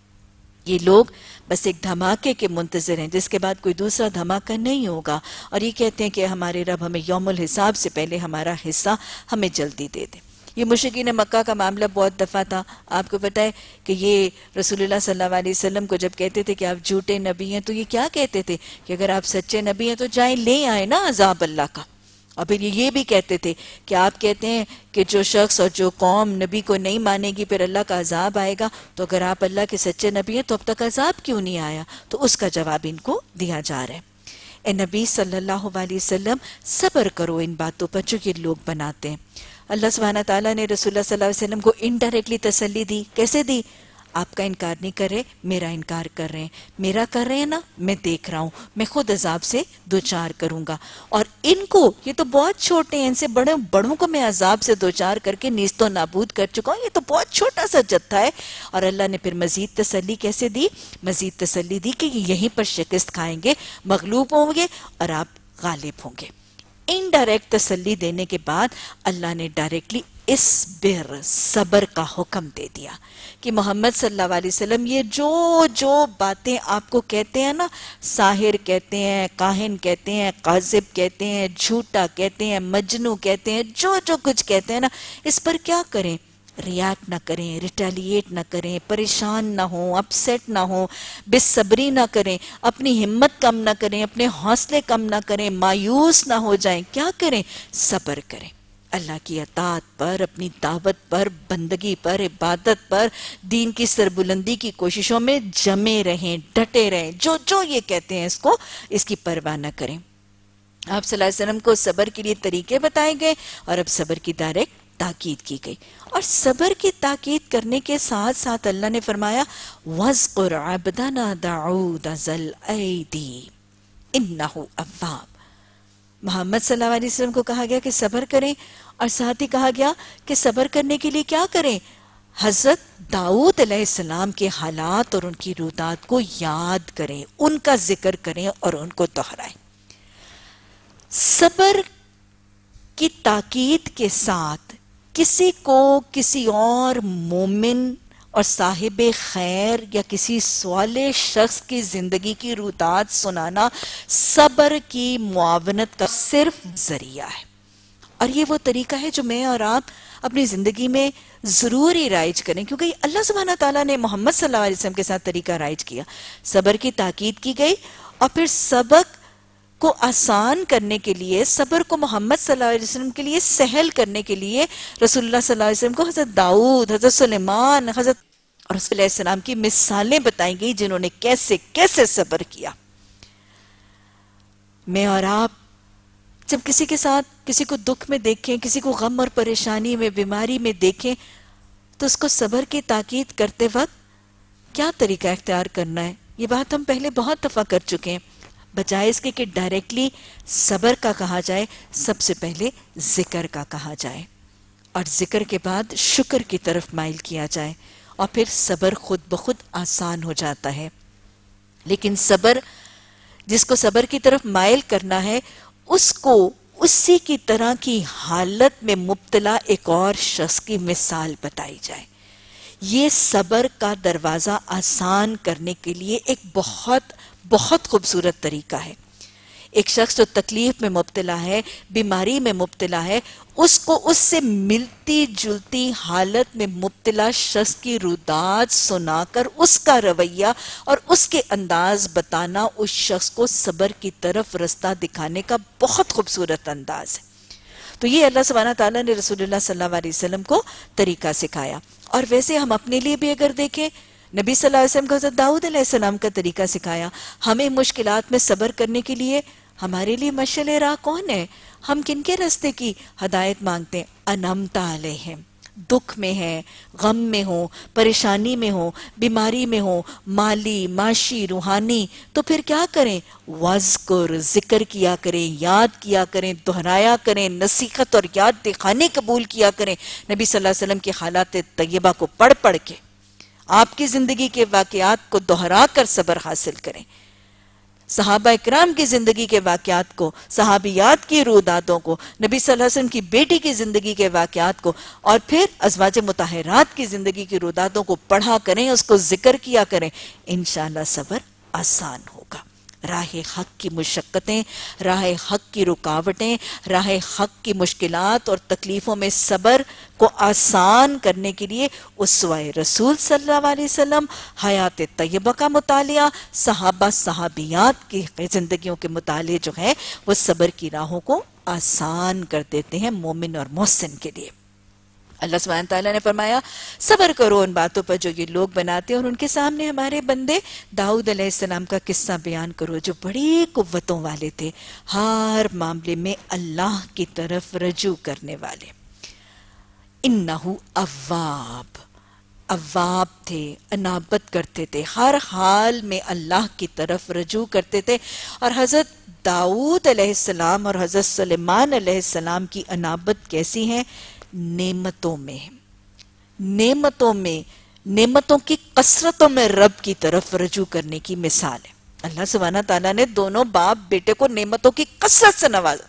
یہ لوگ بس ایک دھماکے کے منتظر ہیں جس کے بعد کوئی دوسرا دھماکہ نہیں ہوگا، اور یہ کہتے ہیں کہ ہمارے رب ہمیں یوم الحساب سے پہلے ہمارا حصہ ہمیں جلدی دے دے. یہ مشرکین مکہ کا معاملہ بہت دفعہ تھا. آپ کو پتہ ہے کہ یہ رسول اللہ صلی اللہ علیہ وسلم کو جب کہتے تھے کہ آپ جھوٹے نبی ہیں تو یہ کیا کہتے تھے کہ اگر آپ سچے نبی ہیں تو جائیں لے آئیں نا عذاب اللہ کا. اور پھر یہ بھی کہتے تھے کہ آپ کہتے ہیں کہ جو شخص اور جو قوم نبی کو نہیں مانے گی پھر اللہ کا عذاب آئے گا، تو اگر آپ اللہ کے سچے نبی ہیں تو اب تک عذاب کیوں نہیں آیا؟ تو اس کا جواب ان کو دیا جا رہا ہے. اے نبی صلی اللہ علیہ وسلم صبر کرو ان باتوں پر جو یہ لوگ بناتے ہیں. اللہ سبحانہ تعالیٰ نے رسول اللہ صلی اللہ علیہ وسلم کو انڈائریکٹلی تسلی دی. کیسے دی؟ آپ کا انکار نہیں کر رہے، میرا انکار کر رہے ہیں، میرا کر رہے ہیں نا، میں دیکھ رہا ہوں، میں خود عذاب سے دوچار کروں گا، اور ان کو، یہ تو بہت چھوٹے ہیں، ان سے بڑوں کو میں عذاب سے دوچار کر کے نیست و نابود کر چکا ہوں، یہ تو بہت چھوٹا سا جتھا ہے۔ اور اللہ نے پھر مزید تسلی کیسے دی؟ مزید تسلی دی کہ یہ یہیں پر شکست کھائیں گے، مغلوب ہوں گے اور آپ غالب ہوں گے۔ انڈائریکٹ تسلی دینے کے بعد اللہ نے ڈائریکٹلی اصبر، صبر کا حکم دے دیا کہ محمد صلی اللہ علیہ وسلم یہ جو باتیں آپ کو کہتے ہیں نا، ساحر کہتے ہیں، کاہن کہتے ہیں، قاذب کہتے ہیں، جھوٹا کہتے ہیں، مجنو کہتے ہیں، جو کچھ کہتے ہیں نا، اس پر کیا کریں؟ ریاکٹ نہ کریں، ریٹیلیٹ نہ کریں، پریشان نہ ہوں، اپسیٹ نہ ہوں، بے صبری نہ کریں، اپنی ہمت کم نہ کریں، اپنے حوصلے کم نہ کریں، مایوس نہ ہو جائیں، کیا کریں؟ صبر کریں، اللہ کی اطاعت پر، اپنی دعوت پر، بندگی پر، عبادت پر، دین کی سربلندی کی کوششوں میں جمے رہیں، ڈٹے رہیں، جو یہ کہتے ہیں اس کی پرواہ نہ کریں۔ آپ صلی اللہ علیہ وسلم کو صبر کے لیے طریقے بتائے گئے اور اب صبر کی ڈائریکٹ تاکید کی گئی، اور صبر کی تاکید کرنے کے ساتھ ساتھ اللہ نے فرمایا وَاذْكُرْ عَبْدَنَا دَاوُودَ ذَا الْأَيْدِي إِنَّهُ أَوَّابٌ۔ محمد صلی اللہ علیہ وسلم کو کہا گیا کہ صبر کریں، اور ساتھ ہی کہا گیا کہ صبر کرنے کے لیے کیا کریں؟ حضرت داؤد علیہ السلام کے حالات اور ان کی رودات کو یاد کریں، ان کا ذکر کریں اور ان کو دہرائیں۔ صبر کی تاکید کے ساتھ کسی کو کسی اور مومن اور صاحب خیر یا کسی صالح شخص کی زندگی کی رودات سنانا صبر کی معاونت کا صرف ذریعہ ہے، اور یہ وہ طریقہ ہے جو میں اور آپ اپنی زندگی میں ضرور ہی رائج کریں، کیونکہ اللہ سبحانہ تعالیٰ نے محمد صلی اللہ علیہ وسلم کے ساتھ طریقہ رائج کیا، صبر کی تاکید کی گئی، اور پھر سبق کو آسان کرنے کے لیے، صبر کو محمد صلی اللہ علیہ وسلم کے لیے سہل کرنے کے لیے رسول اللہ صلی اللہ علیہ وسلم کو حضرت داؤد، حضرت سلیمان، حضرت رسول اللہ علیہ السلام کی مثالیں بتائی گئی جنہوں نے کیسے صبر کیا۔ میں اور آپ جب کسی کے ساتھ کسی کو دکھ میں دیکھیں، کسی کو غم اور پریشانی میں، بیماری میں دیکھیں، تو اس کو صبر کی تاکید کرتے وقت کیا طریقہ اختیار کرنا ہے؟ یہ بات ہم پہلے بہت دفعہ کر چکے ہیں۔ بجائے اس کے کہ ڈائریکٹلی صبر کا کہا جائے، سب سے پہلے ذکر کا کہا جائے، اور ذکر کے بعد شکر کی طرف مائل کیا جائے، اور پھر صبر خود بخود آسان ہو جاتا ہے۔ لیکن صبر، جس کو صبر کی طرف مائل کرنا ہے، اس کو اسی کی طرح کی حالت میں مبتلا ایک اور شخص کی مثال بتائی جائے۔ یہ صبر کا دروازہ آسان کرنے کے لیے ایک بہت خوبصورت طریقہ ہے۔ ایک شخص جو تکلیف میں مبتلا ہے، بیماری میں مبتلا ہے، اس کو اس سے ملتی جلتی حالت میں مبتلا شخص کی رودات سنا کر اس کا رویہ اور اس کے انداز بتانا اس شخص کو صبر کی طرف رستہ دکھانے کا بہت خوبصورت انداز ہے۔ تو یہ اللہ سبحانہ تعالیٰ نے رسول اللہ صلی اللہ علیہ وسلم کو طریقہ سکھایا، اور ویسے ہم اپنے لیے بھی اگر دیکھیں، نبی صلی اللہ علیہ وسلم کو حضرت داؤد علیہ السلام کا طریقہ سکھایا۔ ہمیں مشکلات میں صبر کرنے کے لیے ہمارے لیے مشعل راہ کون ہے؟ ہم کن کے راستے کی ہدایت مانگتے ہیں؟ انعمت علیہم، دکھ میں ہیں، غم میں ہوں، پریشانی میں ہوں، بیماری میں ہوں، مالی، معاشی، روحانی، تو پھر کیا کریں؟ وَاذْكُرْ، ذکر کیا کریں، یاد کیا کریں، دہرایا کریں، نصیحت اور یاد دکھانے قبول کیا کریں۔ نبی صلی اللہ علیہ وسلم کی حالات طیبہ کو پڑھ کے آپ کی زندگی کے واقعات کو دہرا کر صبر حاصل کریں، صحابہ اکرام کی زندگی کے واقعات کو، صحابیات کی روداتوں کو، نبی صلی اللہ علیہ وسلم کی بیٹی کی زندگی کے واقعات کو، اور پھر ازواج مطہرات کی زندگی کی روداتوں کو پڑھا کریں، اس کو ذکر کیا کریں، انشاءاللہ صبر آسان ہوگا۔ راہ حق کی مشقتیں، راہ حق کی رکاوٹیں، راہ حق کی مشکلات اور تکلیفوں میں صبر کو آسان کرنے کے لیے اسوہ رسول صلی اللہ علیہ وسلم، حیات طیبہ کا مطالعہ، صحابہ صحابیات کی زندگیوں کے مطالعے جو ہیں وہ صبر کی راہوں کو آسان کر دیتے ہیں مومن اور محسن کے لیے۔ اللہ سبحانہ تعالیٰ نے فرمایا صبر کرو ان باتوں پر جو یہ لوگ بناتے ہیں، اور ان کے سامنے ہمارے بندے داؤد علیہ السلام کا قصہ بیان کرو جو بڑی قوتوں والے تھے، ہر معاملے میں اللہ کی طرف رجوع کرنے والے۔ انہو اواب، اواب تھے، انابت کرتے تھے، ہر حال میں اللہ کی طرف رجوع کرتے تھے. اور حضرت داؤد علیہ السلام اور حضرت سلیمان علیہ السلام کی انابت کیسی ہے؟ نعمتوں میں، نعمتوں میں، نعمتوں کی کثرتوں میں رب کی طرف رجوع کرنے کی مثال ہے. اللہ سبحانہ تعالیٰ نے دونوں باپ بیٹے کو نعمتوں کی کثرت سے نوازا.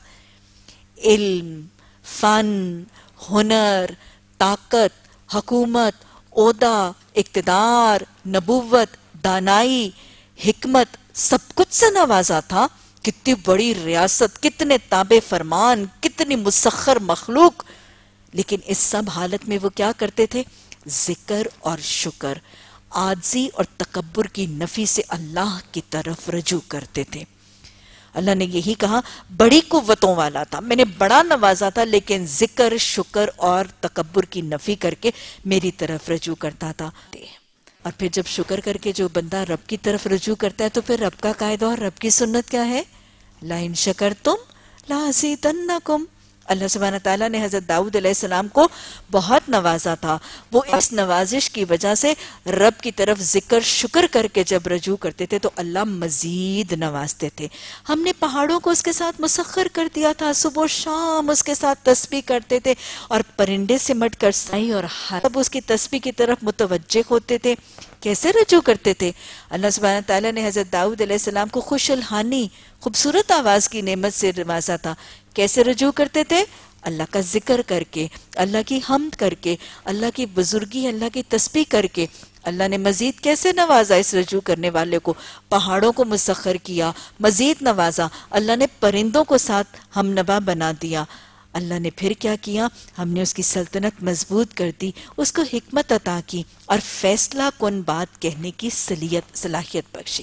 علم، فن، ہنر، طاقت، حکومت، عہدہ، اقتدار، نبوت، دانائی، حکمت، سب کچھ سے نوازا تھا. کتنی بڑی ریاست، کتنے تابع فرمان، کتنی مسخر مخلوق. لیکن اس سب حالت میں وہ کیا کرتے تھے؟ ذکر اور شکر، عاجزی اور تکبر کی نفی سے اللہ کی طرف رجوع کرتے تھے. اللہ نے یہی کہا بڑی قوتوں والا تھا، میں نے بڑا نوازا تھا، لیکن ذکر، شکر اور تکبر کی نفی کر کے میری طرف رجوع کرتا تھا. اور پھر جب شکر کر کے جو بندہ رب کی طرف رجوع کرتا ہے تو پھر رب کا قاعدہ اور رب کی سنت کیا ہے؟ لَإِن شَكَرْتُمْ لَأَزِيدَنَّكُمْ. اللہ سبحانہ تعالیٰ نے حضرت داؤد علیہ السلام کو بہت نوازا تھا. وہ اس نوازش کی وجہ سے رب کی طرف ذکر شکر کر کے جب رجوع کرتے تھے تو اللہ مزید نوازتے تھے. ہم نے پہاڑوں کو اس کے ساتھ مسخر کر دیا تھا، صبح و شام اس کے ساتھ تسبیح کرتے تھے، اور پرندے سمٹ کر سائیں اور ہر اس کی تسبیح کی طرف متوجہ ہوتے تھے. کیسے رجوع کرتے تھے؟ اللہ سبحانہ تعالیٰ نے حضرت داؤد علیہ السلام کو خوش الحانی، خوبصورت آواز کی نعمت سے نوازا تھا. کیسے رجوع کرتے تھے؟ اللہ کا ذکر کر کے، اللہ کی حمد کر کے، اللہ کی بزرگی، اللہ کی تسبیح کر کے. اللہ نے مزید کیسے نوازا اس رجوع کرنے والے کو؟ پہاڑوں کو مسخر کیا، مزید نوازا. اللہ نے پرندوں کو ساتھ ہم نوا بنا دیا. اللہ نے پھر کیا کیا؟ ہم نے اس کی سلطنت مضبوط کر دی، اس کو حکمت عطا کی اور فیصلہ کن بات کہنے کی صلاحیت بخشی.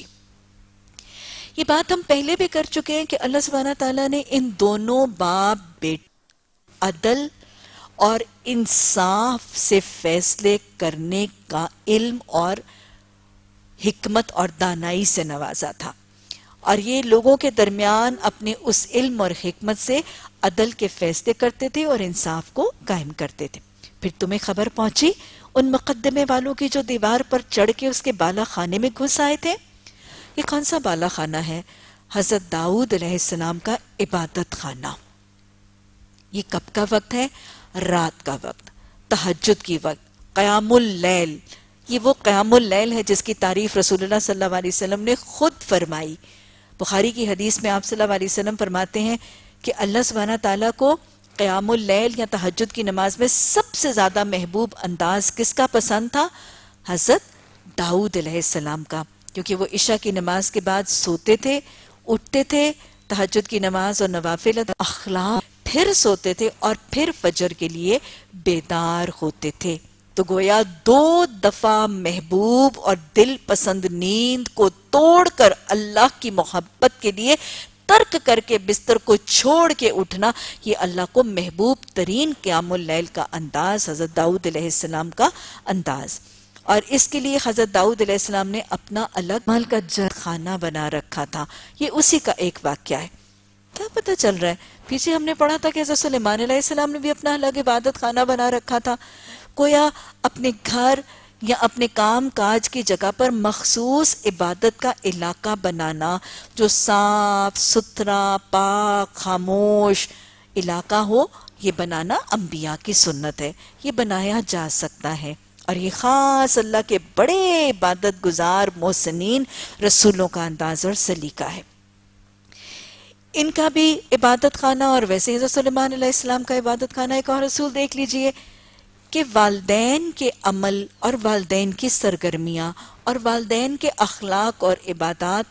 یہ بات ہم پہلے بھی کر چکے ہیں کہ اللہ سبحانہ تعالیٰ نے ان دونوں باپ بیٹے عدل اور انصاف سے فیصلے کرنے کا علم اور حکمت اور دانائی سے نوازا تھا. اور یہ لوگوں کے درمیان اپنے اس علم اور حکمت سے عدل کے فیصلے کرتے تھے اور انصاف کو قائم کرتے تھے. پھر تمہیں خبر پہنچی ان مقدمے والوں کی جو دیوار پر چڑھ کے اس کے بالا خانے میں گھس آئے تھے؟ یہ کون سا بالا خانہ ہے؟ حضرت داؤد علیہ السلام کا عبادت خانہ. یہ کب کا وقت ہے؟ رات کا وقت، تہجد کی وقت، قیام اللیل. یہ وہ قیام اللیل ہے جس کی تعریف رسول اللہ صلی اللہ علیہ وسلم نے خود فرمائی. بخاری کی حدیث میں آپ صلی اللہ علیہ وسلم فرماتے ہیں کہ اللہ سبحانہ تعالیٰ کو قیام اللیل یا تہجد کی نماز میں سب سے زیادہ محبوب انداز کس کا پسند تھا؟ حضرت داؤد علیہ السلام کا. کیونکہ وہ عشاء کی نماز کے بعد سوتے تھے، اٹھتے تھے، تہجد کی نماز اور نوافل اخلاق، پھر سوتے تھے اور پھر فجر کے لیے بیدار ہوتے تھے. تو گویا 2 دفعہ محبوب اور دل پسند نیند کو توڑ کر اللہ کی محبت کے لیے ترک کر کے بستر کو چھوڑ کے اٹھنا، یہ اللہ کو محبوب ترین قیام اللیل کا انداز، حضرت داؤد علیہ السلام کا انداز. اور اس کے لیے حضرت داؤد علیہ السلام نے اپنا الگ محل کا خانہ بنا رکھا تھا. یہ اسی کا ایک واقعہ ہے. کیا پتہ چل رہا ہے؟ پیچھے ہم نے پڑھا تھا کہ حضرت سلیمان علیہ السلام نے بھی اپنا الگ عبادت خانہ بنا رکھا تھا. کویا اپنے گھر یا اپنے کام کاج کی جگہ پر مخصوص عبادت کا علاقہ بنانا، جو صاف ستھرا پاک خاموش علاقہ ہو، یہ بنانا انبیاء کی سنت ہے. یہ بنایا جا سکتا ہے، اور یہ خاص اللہ کے بڑے عبادت گزار محسنین رسولوں کا انداز اور سلیقہ ہے. ان کا بھی عبادت خانہ، اور ویسے حضرت سلیمان علیہ السلام کا عبادت خانہ. ایک اور رسول دیکھ لیجئے کہ والدین کے عمل اور والدین کی سرگرمیاں اور والدین کے اخلاق اور عبادات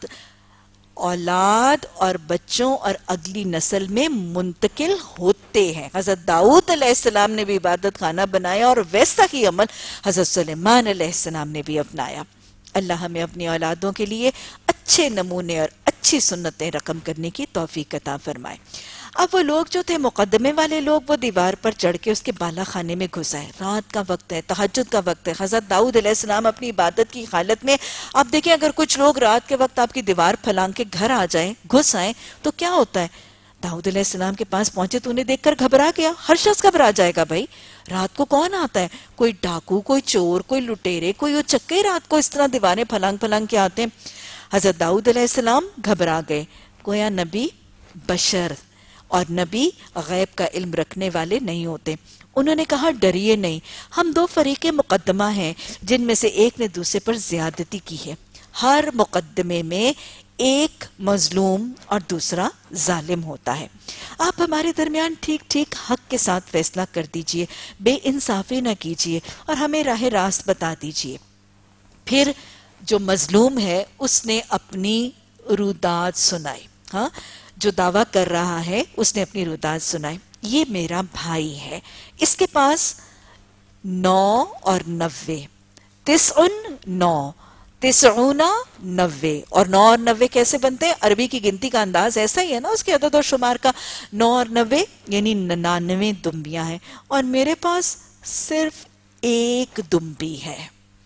اولاد اور بچوں اور اگلی نسل میں منتقل ہوتے ہیں. حضرت داؤد علیہ السلام نے بھی عبادت خانہ بنایا، اور ویسا ہی عمل حضرت سلیمان علیہ السلام نے بھی اپنایا. اللہ ہمیں اپنی اولادوں کے لیے اچھے نمونے اور اچھی سنتیں رقم کرنے کی توفیق عطا فرمائے. اب وہ لوگ جو تھے مقدمے والے لوگ، وہ دیوار پر چڑھ کے اس کے بالا خانے میں گھس آئے. رات کا وقت ہے، تہجد کا وقت ہے. حضرت داؤد علیہ السلام اپنی عبادت کی حالت میں، آپ دیکھیں اگر کچھ لوگ رات کے وقت آپ کی دیوار پھلانگ کے گھر آ جائیں، گھس آئیں، تو کیا ہوتا ہے؟ داؤد علیہ السلام کے پاس پہنچے تو انہیں دیکھ کر گھبرا گیا. ہر شخص گھبرا جائے گا بھائی. رات کو کون آتا ہے؟ کوئی ڈاکو، کوئی چور، کوئی لٹیرے، کوئی وہ چکے رات کو اس طرح دیوانے پھلانگ پھلانگ کے آتے ہیں. حضرت داؤد علیہ السلام گھبرا گئے. گویا نبی بشر اور نبی غیب کا علم رکھنے والے نہیں ہوتے. انہوں نے کہا ڈریے نہیں، ہم دو فریق مقدمہ ہیں جن میں سے ایک نے دوسرے پر زیادتی کی ہے. ہر مقدمے میں ایک مظلوم اور دوسرا ظالم ہوتا ہے. آپ ہمارے درمیان ٹھیک ٹھیک حق کے ساتھ فیصلہ کر دیجئے، بے انصافی نہ کیجئے اور ہمیں راہ راست بتا دیجئے. پھر جو مظلوم ہے اس نے اپنی رودات سنائی. ہاں، جو دعویٰ کر رہا ہے اس نے اپنی رودات سنائی. یہ میرا بھائی ہے، اس کے پاس 9 اور 90، 9 90. اور 9 اور 90 کیسے بنتے ہیں؟ عربی کی گنتی کا انداز ایسا ہی ہے نا، اس کے عدد و شمار کا. 9 اور 90 یعنی 99 دمبیاں ہیں، اور میرے پاس صرف ایک دمبی ہے.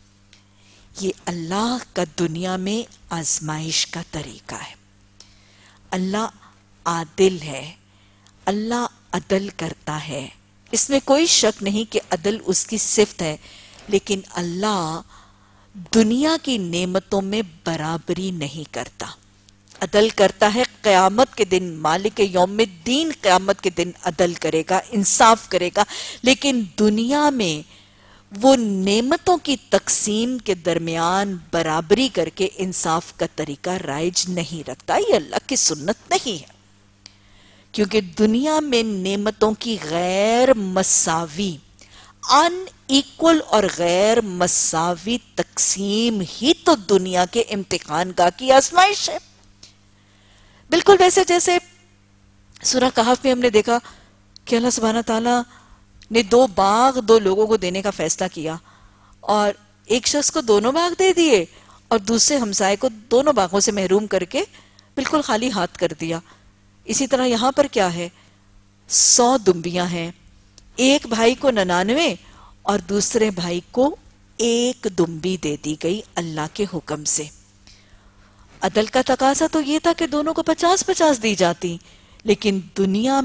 یہ اللہ کا دنیا میں آزمائش کا طریقہ ہے. اللہ عادل ہے، اللہ عدل کرتا ہے، اس میں کوئی شک نہیں کہ عدل اس کی صفت ہے. لیکن اللہ دنیا کی نعمتوں میں برابری نہیں کرتا. عدل کرتا ہے قیامت کے دن، مالک یوم الدین قیامت کے دن عدل کرے گا، انصاف کرے گا. لیکن دنیا میں وہ نعمتوں کی تقسیم کے درمیان برابری کر کے انصاف کا طریقہ رائج نہیں رکھتا. یہ اللہ کی سنت نہیں ہے، کیونکہ دنیا میں نعمتوں کی غیر مساوی، ان ایکول اور غیر مساوی تقسیم ہی تو دنیا کے امتحان گاہ کی آزمائش ہے. بالکل ویسے جیسے سورہ کہف میں ہم نے دیکھا کہ اللہ سبحانہ تعالیٰ نے 2 باغ 2 لوگوں کو دینے کا فیصلہ کیا، اور ایک شخص کو دونوں باغ دے دیے اور دوسرے ہمسائے کو دونوں باغوں سے محروم کر کے بالکل خالی ہاتھ کر دیا. اسی طرح یہاں پر کیا ہے؟ 100 دمبیاں ہیں، ایک بھائی کو 99 اور دوسرے بھائی کو 1 دمبی دے دی گئی اللہ کے حکم سے. عدل کا تقاضا تو یہ تھا کہ دونوں کو 50-50 دی جاتی، لیکن دنیا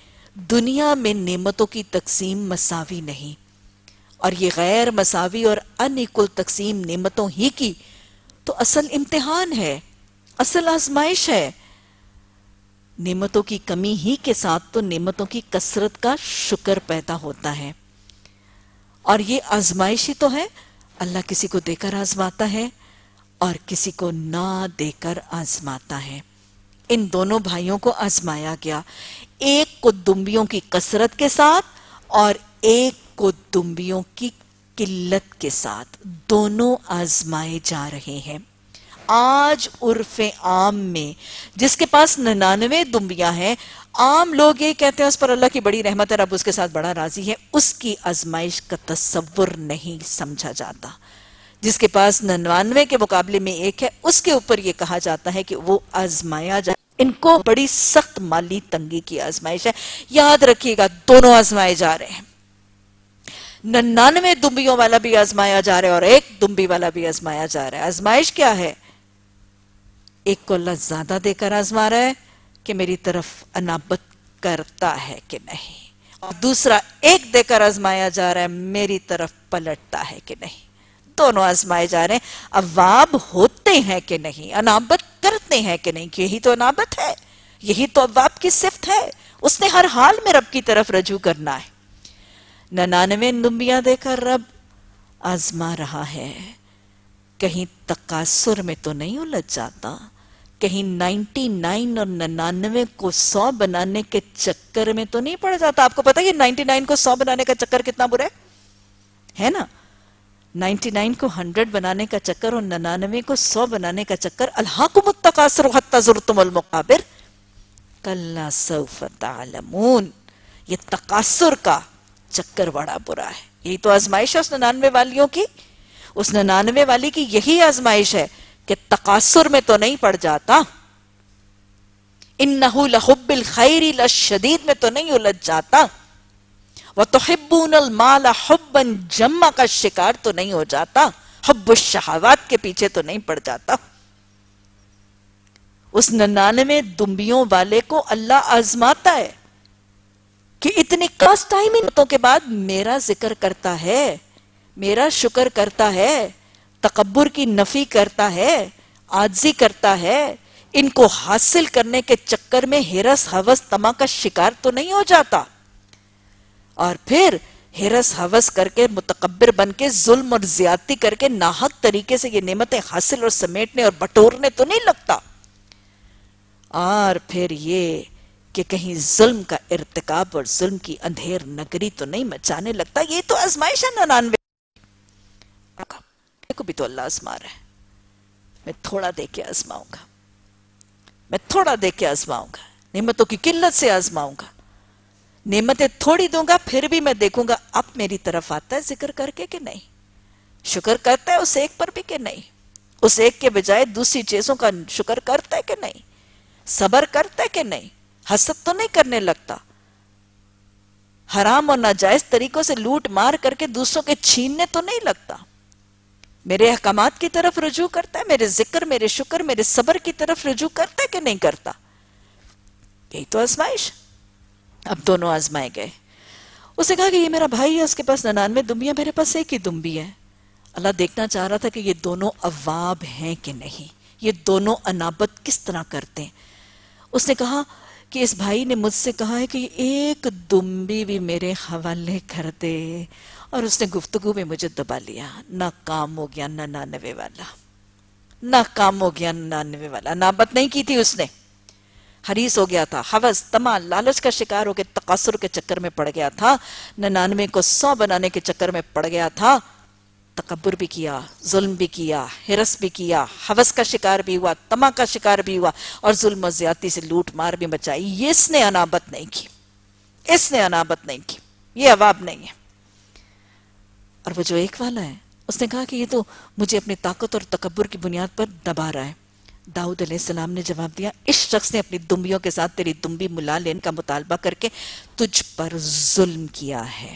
میں نعمتوں کی تقسیم مساوی نہیں، اور یہ غیر مساوی اور ان ایکول تقسیم نعمتوں ہی کی تو اصل امتحان ہے، اصل آزمائش ہے. نعمتوں کی کمی ہی کے ساتھ تو نعمتوں کی کثرت کا شکر پیدا ہوتا ہے. اور یہ آزمائش ہی تو ہے. اللہ کسی کو دے کر آزماتا ہے اور کسی کو نہ دے کر آزماتا ہے. ان دونوں بھائیوں کو آزمایا گیا، ایک کو دمبیوں کی کثرت کے ساتھ اور ایک کو دمبیوں کی قلت کے ساتھ. دونوں آزمائے جا رہے ہیں. آج عرف عام میں جس کے پاس 99 دمبیاں ہیں، عام لوگ یہ کہتے ہیں اس پر اللہ کی بڑی رحمت ہے، رب اس کے ساتھ بڑا راضی ہے. اس کی آزمائش کا تصور نہیں سمجھا جاتا. جس کے پاس 99 کے مقابلے میں 1 ہے، اس کے اوپر یہ کہا جاتا ہے کہ وہ آزمایا جائے. ان کو بڑی سخت مالی تنگی کی آزمائش ہے. یاد رکھیے گا، دونوں آزمائے جا رہے ہیں. 99 دمبیوں والا بھی آزمایا جا رہا ہے اور 1 دمبی والا بھی آزمایا جا رہا ہے. آزمائش کیا ہے؟ ایک کو اللہ زیادہ دے کر آزما رہا ہے کہ میری طرف انابت کرتا ہے کہ نہیں، اور دوسرا 1 دے کر آزمایا جا رہا ہے میری طرف پلٹتا ہے کہ نہیں. دونوں آزمائے جا رہے ہیں. اواب ہوتے ہیں کہ نہیں، انابت کرتے ہیں کہ نہیں، کہ یہی تو انابت ہے، یہی تو اواب کی صفت ہے. اس نے ہر حال میں رب کی طرف رجوع کرنا ہے. 99 دمبیاں دے کر رب آزما رہا ہے. کہیں تقاصر میں تو نہیں الجھ جاتا، کہیں 99 اور 99 کو 100 بنانے کے چکر میں تو نہیں پڑ جاتا. آپ کو پتا ہے 99 کو 100 بنانے کا چکر کتنا برا ہے نا؟ 99 کو 100 بنانے کا چکر اور 99 کو 100 بنانے کا چکر. الہاکم التکاثر حتی زرتم المقابر کلا سوف تعلمون. یہ تکاثر کا چکر بڑا برا ہے. یہی تو آزمائش ہے اس 99 والیوں کی. اس 99 والی کی یہی آزمائش ہے کہ تکاثر میں تو نہیں پڑ جاتا، انہو لحب الخیر لشدید میں تو نہیں الجھ جاتا، وَتُحِبُّونَ الْمَالَ حُبًّا جَمَّا کا شکار تو نہیں ہو جاتا، حب الشہوات کے پیچھے تو نہیں پڑ جاتا. اس 99 دمبیوں والے کو اللہ آزماتا ہے کہ اتنی کاس ٹائم ہی کے بعد میرا ذکر کرتا ہے، میرا شکر کرتا ہے، تکبر کی نفی کرتا ہے، عاجزی کرتا ہے، ان کو حاصل کرنے کے چکر میں ہرس ہوس طمع کا شکار تو نہیں ہو جاتا، اور پھر ہرس ہوس کر کے متکبر بن کے ظلم اور زیادتی کر کے ناحق طریقے سے یہ نعمتیں حاصل اور سمیٹنے اور بٹورنے تو نہیں لگتا، اور پھر یہ کہ کہیں ظلم کا ارتکاب اور ظلم کی اندھیر نگری تو نہیں مچانے لگتا۔ یہ تو آزمائش ہے 99 کو بھی تو اللہ آزما رہا ہے، میں تھوڑا دے کے آزماؤں گا، میں تھوڑا دے کے آزماؤں گا، نعمتوں کی قلت سے آزماؤں گا، نعمتیں تھوڑی دوں گا، پھر بھی میں دیکھوں گا اب میری طرف آتا ہے ذکر کر کے کہ نہیں، شکر کرتا ہے اس ایک پر بھی کہ نہیں، اس ایک کے بجائے دوسری چیزوں کا شکر کرتا ہے کہ نہیں، صبر کرتا ہے کہ نہیں، حسد تو نہیں کرنے لگتا، حرام اور ناجائز طریقوں سے لوٹ مار کر کے دوسروں کے چھیننے تو نہیں لگتا، میرے احکامات کی طرف رجوع کرتا ہے، میرے ذکر، میرے شکر، میرے صبر کی طرف رجوع کرتا ہے کہ نہیں کرتا۔ یہی تو آزمائش۔ اب دونوں آزمائے گئے، اس نے کہا کہ یہ میرا بھائی ہے، اس کے پاس 99 دمبی ہیں، میرے پاس ایک ہی دمبی ہے۔ اللہ دیکھنا چاہ رہا تھا کہ یہ دونوں اواب ہیں کہ نہیں، یہ دونوں انابت کس طرح کرتے ہیں۔ اس نے کہا کہ اس بھائی نے مجھ سے کہا ہے کہ ایک دمبی بھی میرے حوالے کر دے، اور اس نے گفتگو میں مجھے دبا لیا، نہ کام ہو گیا 99 والا، نہ کام ہو گیا 99 والا، انابت نہیں کی تھی اس نے، حریص ہو گیا تھا، حوث، طمع، لالچ کا شکار ہو کے تقاصر کے چکر میں پڑ گیا تھا، 99 کو 100 بنانے کے چکر میں پڑ گیا تھا، تکبر بھی کیا، ظلم بھی کیا، حرص بھی کیا، حوث کا شکار بھی ہوا، طمع کا شکار بھی ہوا، اور ظلم و زیادتی سے لوٹ مار بھی مچائی۔ یہ اس نے انابت نہیں کی، اس نے انابت نہیں کی، یہ عواب نہیں ہے۔ اور وہ جو ایک والا ہے، اس نے کہا کہ یہ تو مجھے اپنی طاقت اور تکبر کی بنیاد پر دبا رہا ہے۔ داؤد علیہ السلام نے جواب دیا، اس شخص نے اپنی دمبیوں کے ساتھ تیری دمبی ملا لینے کا مطالبہ کر کے تجھ پر ظلم کیا ہے۔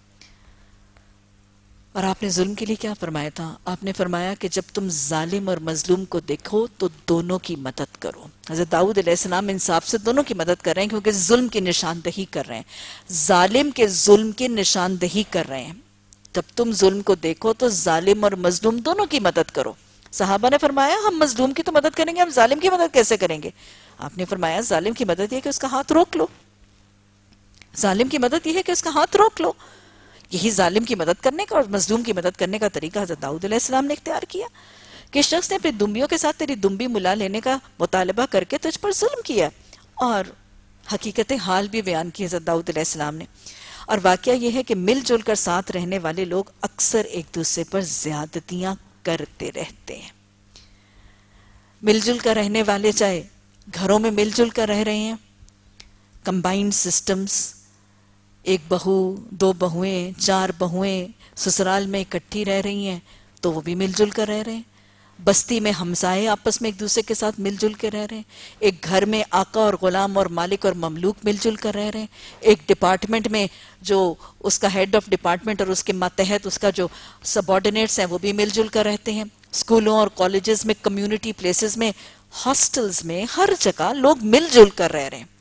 اور آپ نے ظلم کے لیے کیا فرمایا تھا؟ آپ نے فرمایا کہ جب تم ظالم اور مظلوم کو دیکھو تو دونوں کی مدد کرو۔ حضرت داؤد علیہ السلام انصاف سے دونوں کی مدد کر رہے ہیں، کیونکہ ظلم کی نشاندہی کر رہے ہیں، ظالم کے ظلم کی نشاندہی کر رہے ہیں۔ جب تم ظلم کو دیکھو تو ظالم اور مظلوم دونوں کی مدد کرو۔ صحابہ نے فرمایا ہم مظلوم کی تو مدد کریں گے، ہم ظالم کی مدد کیسے کریں گے؟ آپ نے فرمایا ظالم کی مدد یہ کہ اس کا ہاتھ روک لو، ظالم کی مدد یہ ہے کہ اس کا ہاتھ روک لو۔ یہی ظالم کی مدد کرنے کا اور مظلوم کی مدد کرنے کا طریقہ حضرت داؤد علیہ السلام نے اختیار کیا، کہ شخص نے اپنی دمبیوں کے ساتھ تیری دمبی ملا لینے کا مطالبہ کر کے تجھ پر ظلم کیا، اور حقیقت حال بھی بیان کی حضرت داؤد علیہ السلام نے۔ اور واقعہ یہ ہے کہ مل جل کر ساتھ رہنے والے لوگ اکثر ایک دوسرے پر زیادتیاں کرتے رہتے ہیں۔ مل جل کر رہنے والے چاہے گھروں میں مل جل کر رہ رہے ہیں، کمبائنڈ سسٹمز، ایک بہو، 2 بہویں، 4 بہویں سسرال میں اکٹھی رہ رہی ہیں تو وہ بھی مل جل کر رہ رہے ہیں، بستی میں ہمسائے آپس میں ایک دوسرے کے ساتھ مل جل کے رہ رہے ہیں، ایک گھر میں آقا اور غلام اور مالک اور مملوک مل جل کر رہ رہے ہیں، ایک ڈپارٹمنٹ میں جو اس کا ہیڈ آف ڈپارٹمنٹ اور اس کے ماتحت اس کا جو سبارڈینیٹس ہیں وہ بھی مل جل کر رہتے ہیں، اسکولوں اور کالجز میں، کمیونٹی پلیسز میں، ہاسٹلز میں، ہر جگہ لوگ مل جل کر رہ رہے ہیں۔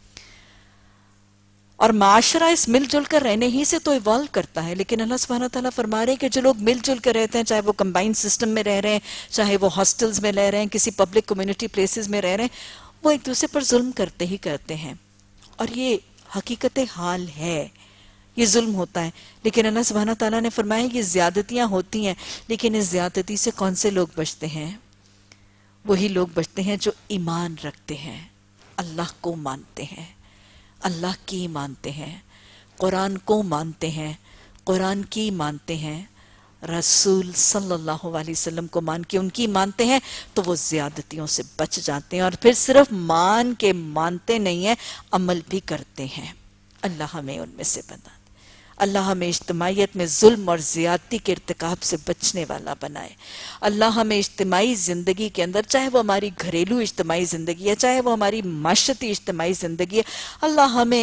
اور معاشرہ اس مل جل کر رہنے ہی سے تو ایوالو کرتا ہے، لیکن اللہ سبحانہ تعالیٰ فرما رہے ہیں کہ جو لوگ مل جل کر رہتے ہیں، چاہے وہ کمبائنڈ سسٹم میں رہ رہے ہیں، چاہے وہ ہاسٹلز میں رہ رہے ہیں، کسی پبلک کمیونٹی پلیسز میں رہ رہے ہیں، وہ ایک دوسرے پر ظلم کرتے ہی کرتے ہیں، اور یہ حقیقت حال ہے، یہ ظلم ہوتا ہے۔ لیکن اللہ سبحانہ تعالیٰ نے فرمایا یہ زیادتیاں ہوتی ہیں، لیکن اس زیادتی سے کون سے لوگ بچتے ہیں؟ وہی لوگ بچتے ہیں جو ایمان رکھتے ہیں، اللہ کو مانتے ہیں، اللہ کی مانتے ہیں، قرآن کو مانتے ہیں، قرآن کی مانتے ہیں، رسول صلی اللہ علیہ وسلم کو مان کے ان کی مانتے ہیں، تو وہ زیادتیوں سے بچ جاتے ہیں، اور پھر صرف مان کے مانتے نہیں ہیں، عمل بھی کرتے ہیں۔ اللہ ہمیں ان میں سے بنا دے، اللہ ہمیں اجتماعیت میں ظلم اور زیادتی کے ارتکاب سے بچنے والا بنائے۔ اللہ ہمیں اجتماعی زندگی کے اندر، چاہے وہ ہماری گھریلو اجتماعی زندگی ہے، چاہے وہ ہماری معاشرتی اجتماعی زندگی ہے،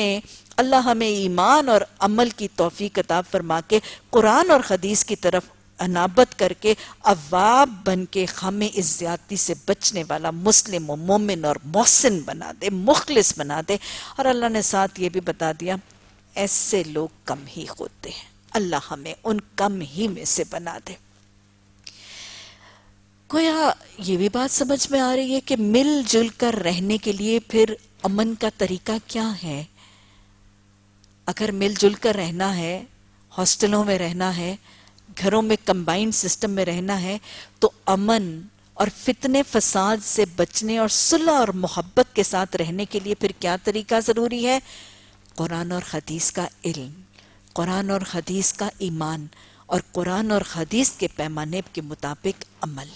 اللہ ہمیں ایمان اور عمل کی توفیق عطا فرما کے قرآن اور حدیث کی طرف انابت کر کے اواب بن کے ہمیں اس زیادتی سے بچنے والا مسلم و مومن اور محسن بنا دے، مخلص بنا دے. اور اللہ نے ساتھ یہ بھی بتا دیا ایسے لوگ کم ہی ہوتے ہیں، اللہ ہمیں ان کم ہی میں سے بنا دے. گویا یہ بھی بات سمجھ میں آ رہی ہے کہ مل جل کر رہنے کے لیے پھر امن کا طریقہ کیا ہے. اگر مل جل کر رہنا ہے، ہاسٹلوں میں رہنا ہے، گھروں میں کمبائنڈ سسٹم میں رہنا ہے، تو امن اور فتنے فساد سے بچنے اور صلح اور محبت کے ساتھ رہنے کے لیے پھر کیا طریقہ ضروری ہے؟ قرآن اور حدیث کا علم، قرآن اور حدیث کا ایمان، اور قرآن اور حدیث کے پیمانے کے مطابق عمل.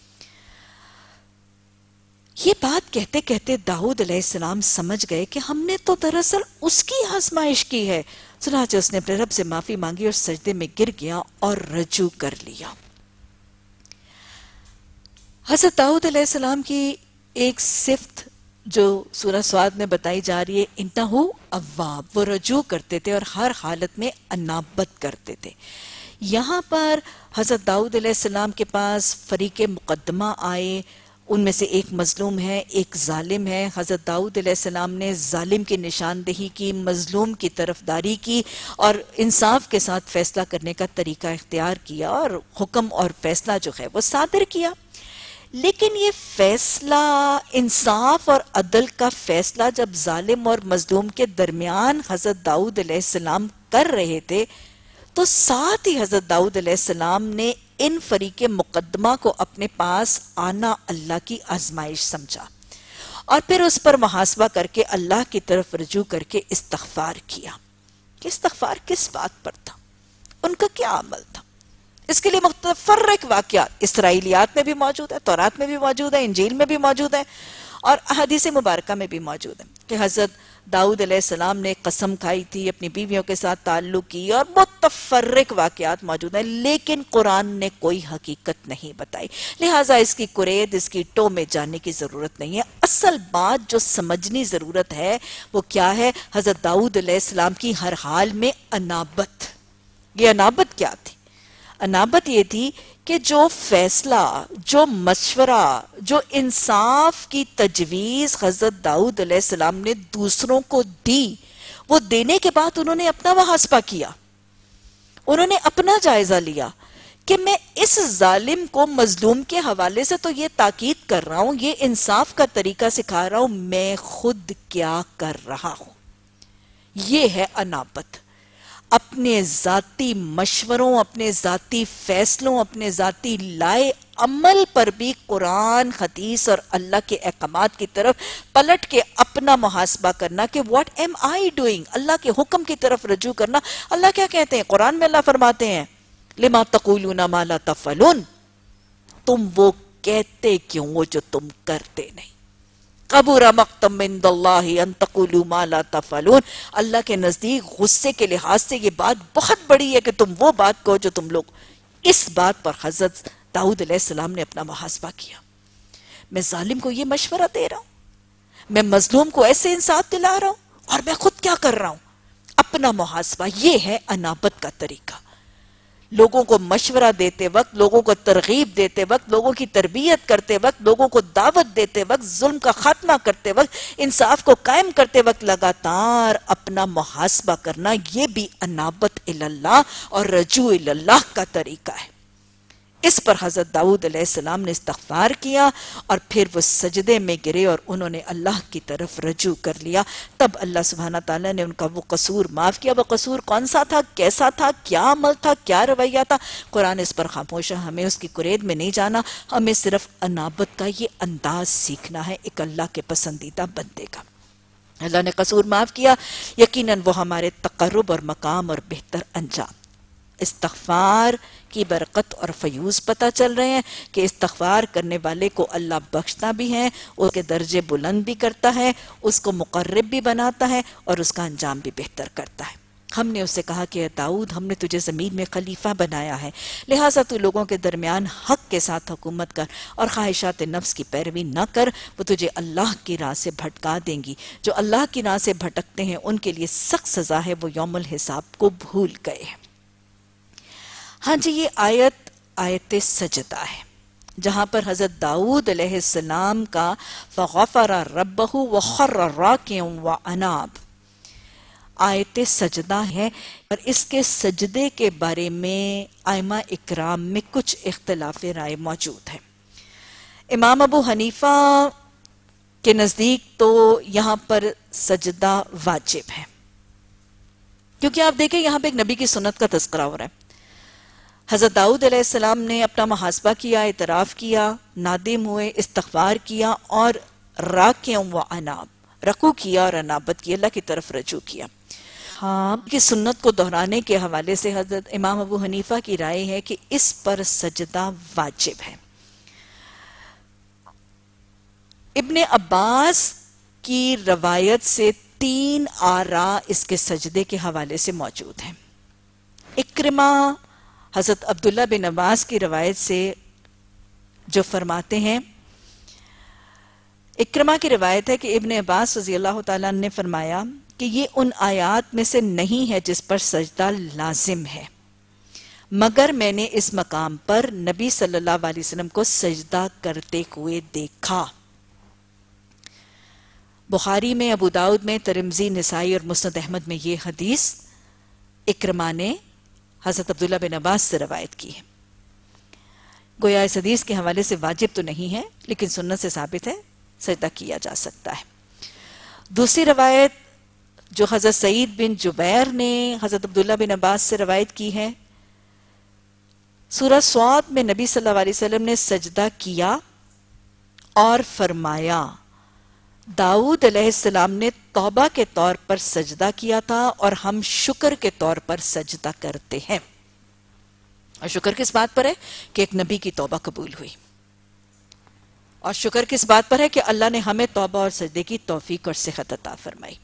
یہ بات کہتے کہتے داؤد علیہ السلام سمجھ گئے کہ ہم نے تو دراصل اس کی آزمائش کی ہے. چنانچہ اس نے اپنے رب سے معافی مانگی اور سجدے میں گر گیا اور رجوع کر لیا. حضرت داؤد علیہ السلام کی ایک صفت جو سورہ سعاد میں بتائی جا رہی ہے، انہو اواب، وہ رجوع کرتے تھے اور ہر حالت میں انابت کرتے تھے. یہاں پر حضرت داؤد علیہ السلام کے پاس فریق مقدمہ آئے، ان میں سے ایک مظلوم ہے، ایک ظالم ہے. حضرت داؤد علیہ السلام نے ظالم کی نشاندہی کی، مظلوم کی طرفداری کی اور انصاف کے ساتھ فیصلہ کرنے کا طریقہ اختیار کیا اور حکم اور فیصلہ جو ہے وہ صادر کیا. لیکن یہ فیصلہ، انصاف اور عدل کا فیصلہ جب ظالم اور مظلوم کے درمیان حضرت داؤد علیہ السلام کر رہے تھے، تو ساتھ ہی حضرت داؤد علیہ السلام نے ان فریق مقدمہ کو اپنے پاس آنا اللہ کی آزمائش سمجھا اور پھر اس پر محاسبہ کر کے اللہ کی طرف رجوع کر کے استغفار کیا. کہ استغفار کس بات پر تھا؟ ان کا کیا عمل تھا؟ اس کے لیے متفرق واقعات اسرائیلیات میں بھی موجود ہے، تورات میں بھی موجود ہے، انجیل میں بھی موجود ہے اور احادیث مبارکہ میں بھی موجود ہے کہ حضرت داؤد علیہ السلام نے قسم کھائی تھی، اپنی بیویوں کے ساتھ تعلق کی، اور متفرق واقعات موجود ہیں. لیکن قرآن نے کوئی حقیقت نہیں بتائی، لہٰذا اس کی کرید، اس کی ٹو میں جاننے کی ضرورت نہیں ہے. اصل بات جو سمجھنی ضرورت ہے وہ کیا ہے؟ حضرت داؤد علیہ السلام کی ہر حال میں انابت. یہ انابت کیا تھی؟ انابت یہ تھی کہ جو فیصلہ، جو مشورہ، جو انصاف کی تجویز حضرت داؤد علیہ السلام نے دوسروں کو دی، وہ دینے کے بعد انہوں نے اپنا محاسبہ کیا، انہوں نے اپنا جائزہ لیا کہ میں اس ظالم کو مظلوم کے حوالے سے تو یہ تاکید کر رہا ہوں، یہ انصاف کا طریقہ سکھا رہا ہوں، میں خود کیا کر رہا ہوں. یہ ہے انابت. اپنے ذاتی مشوروں، اپنے ذاتی فیصلوں، اپنے ذاتی لائے عمل پر بھی قرآن، حدیث اور اللہ کے احکامات کی طرف پلٹ کے اپنا محاسبہ کرنا کہ what am I doing؟ اللہ کے حکم کی طرف رجوع کرنا. اللہ کیا کہتے ہیں قرآن میں؟ اللہ فرماتے ہیں لما تقولون ما لا تفعلون، تم وہ کہتے کیوں وہ جو تم کرتے نہیں. قبر مقتم عند اللہ ان تقولوا ما لا تفعلون، اللہ کے نزدیک غصے کے لحاظ سے یہ بات بہت بڑی ہے کہ تم وہ بات کہو جو تم لوگ. اس بات پر حضرت داؤد علیہ السلام نے اپنا محاسبہ کیا. میں ظالم کو یہ مشورہ دے رہا ہوں، میں مظلوم کو ایسے انصاف دلا رہا ہوں، اور میں خود کیا کر رہا ہوں؟ اپنا محاسبہ. یہ ہے انابت کا طریقہ. لوگوں کو مشورہ دیتے وقت، لوگوں کو ترغیب دیتے وقت، لوگوں کی تربیت کرتے وقت، لوگوں کو دعوت دیتے وقت، ظلم کا خاتمہ کرتے وقت، انصاف کو قائم کرتے وقت لگاتار اپنا محاسبہ کرنا، یہ بھی انابت اللہ اور رجوع اللہ کا طریقہ ہے. اس پر حضرت داؤد علیہ السلام نے استغفار کیا اور پھر وہ سجدے میں گرے اور انہوں نے اللہ کی طرف رجوع کر لیا. تب اللہ سبحانہ تعالیٰ نے ان کا وہ قصور معاف کیا. وہ قصور کون سا تھا؟ کیسا تھا؟ کیا عمل تھا؟ کیا رویہ تھا؟ قرآن اس پر خاموش ہے. ہمیں اس کی کرید میں نہیں جانا، ہمیں صرف انابت کا یہ انداز سیکھنا ہے ایک اللہ کے پسندیدہ بندے کا. اللہ نے قصور معاف کیا، یقیناً وہ ہمارے تقرب اور مقام اور بہتر انجام. استغفار کی برکت اور فیوز پتہ چل رہے ہیں کہ استغفار کرنے والے کو اللہ بخشتا بھی ہے، اس کے درجے بلند بھی کرتا ہے، اس کو مقرب بھی بناتا ہے اور اس کا انجام بھی بہتر کرتا ہے. ہم نے اس سے کہا کہ اے داؤد، ہم نے تجھے زمین میں خلیفہ بنایا ہے، لہٰذا تو لوگوں کے درمیان حق کے ساتھ حکومت کر اور خواہشات نفس کی پیروی نہ کر، وہ تجھے اللہ کی راہ سے بھٹکا دیں گی. جو اللہ کی راہ سے بھٹکتے ہیں ان کے لیے سخت سزا ہے، وہ یوم الحساب کو بھول گئے. ہاں جی، یہ آیت آیت سجدہ ہے، جہاں پر حضرت داؤد علیہ السلام کا فغفر ربہ وخر راکعا واناب آیت سجدہ ہے، اور اس کے سجدے کے بارے میں ائمہ اکرام میں کچھ اختلاف رائے موجود ہے۔ امام ابو حنیفہ کے نزدیک تو یہاں پر سجدہ واجب ہے، کیونکہ آپ دیکھیں یہاں پہ ایک نبی کی سنت کا تذکرہ ہو رہا ہے۔ حضرت داؤد علیہ السلام نے اپنا محاسبہ کیا، اعتراف کیا، نادم ہوئے، استغفار کیا، اور راکع و اناب، رکوع کیا اور انابت کی، اللہ کی طرف رجوع کیا۔ ہاں کی سنت کو دہرانے کے حوالے سے حضرت امام ابو حنیفہ کی رائے ہے کہ اس پر سجدہ واجب ہے۔ ابن عباس کی روایت سے 3 آراء اس کے سجدے کے حوالے سے موجود ہیں۔ اکرمہ حضرت عبداللہ بن عباس کی روایت سے جو فرماتے ہیں، اکرمہ کی روایت ہے کہ ابن عباس رضی اللہ تعالیٰ عنہ نے فرمایا کہ یہ ان آیات میں سے نہیں ہے جس پر سجدہ لازم ہے، مگر میں نے اس مقام پر نبی صلی اللہ علیہ وسلم کو سجدہ کرتے ہوئے دیکھا۔ بخاری میں، ابو داؤد میں، ترمذی، نسائی اور مسند احمد میں یہ حدیث اکرمہ نے حضرت عبداللہ بن عباس سے روایت کی ہے۔ گویا اس حدیث کے حوالے سے واجب تو نہیں ہے، لیکن سنت سے ثابت ہے، سجدہ کیا جا سکتا ہے۔ دوسری روایت جو حضرت سعید بن جبیر نے حضرت عبداللہ بن عباس سے روایت کی ہے، سورہ سعاد میں نبی صلی اللہ علیہ وسلم نے سجدہ کیا اور فرمایا داؤد علیہ السلام نے توبہ کے طور پر سجدہ کیا تھا اور ہم شکر کے طور پر سجدہ کرتے ہیں۔ اور شکر کس بات پر ہے؟ کہ ایک نبی کی توبہ قبول ہوئی، اور شکر کس بات پر ہے؟ کہ اللہ نے ہمیں توبہ اور سجدے کی توفیق اور صحت عطا فرمائی۔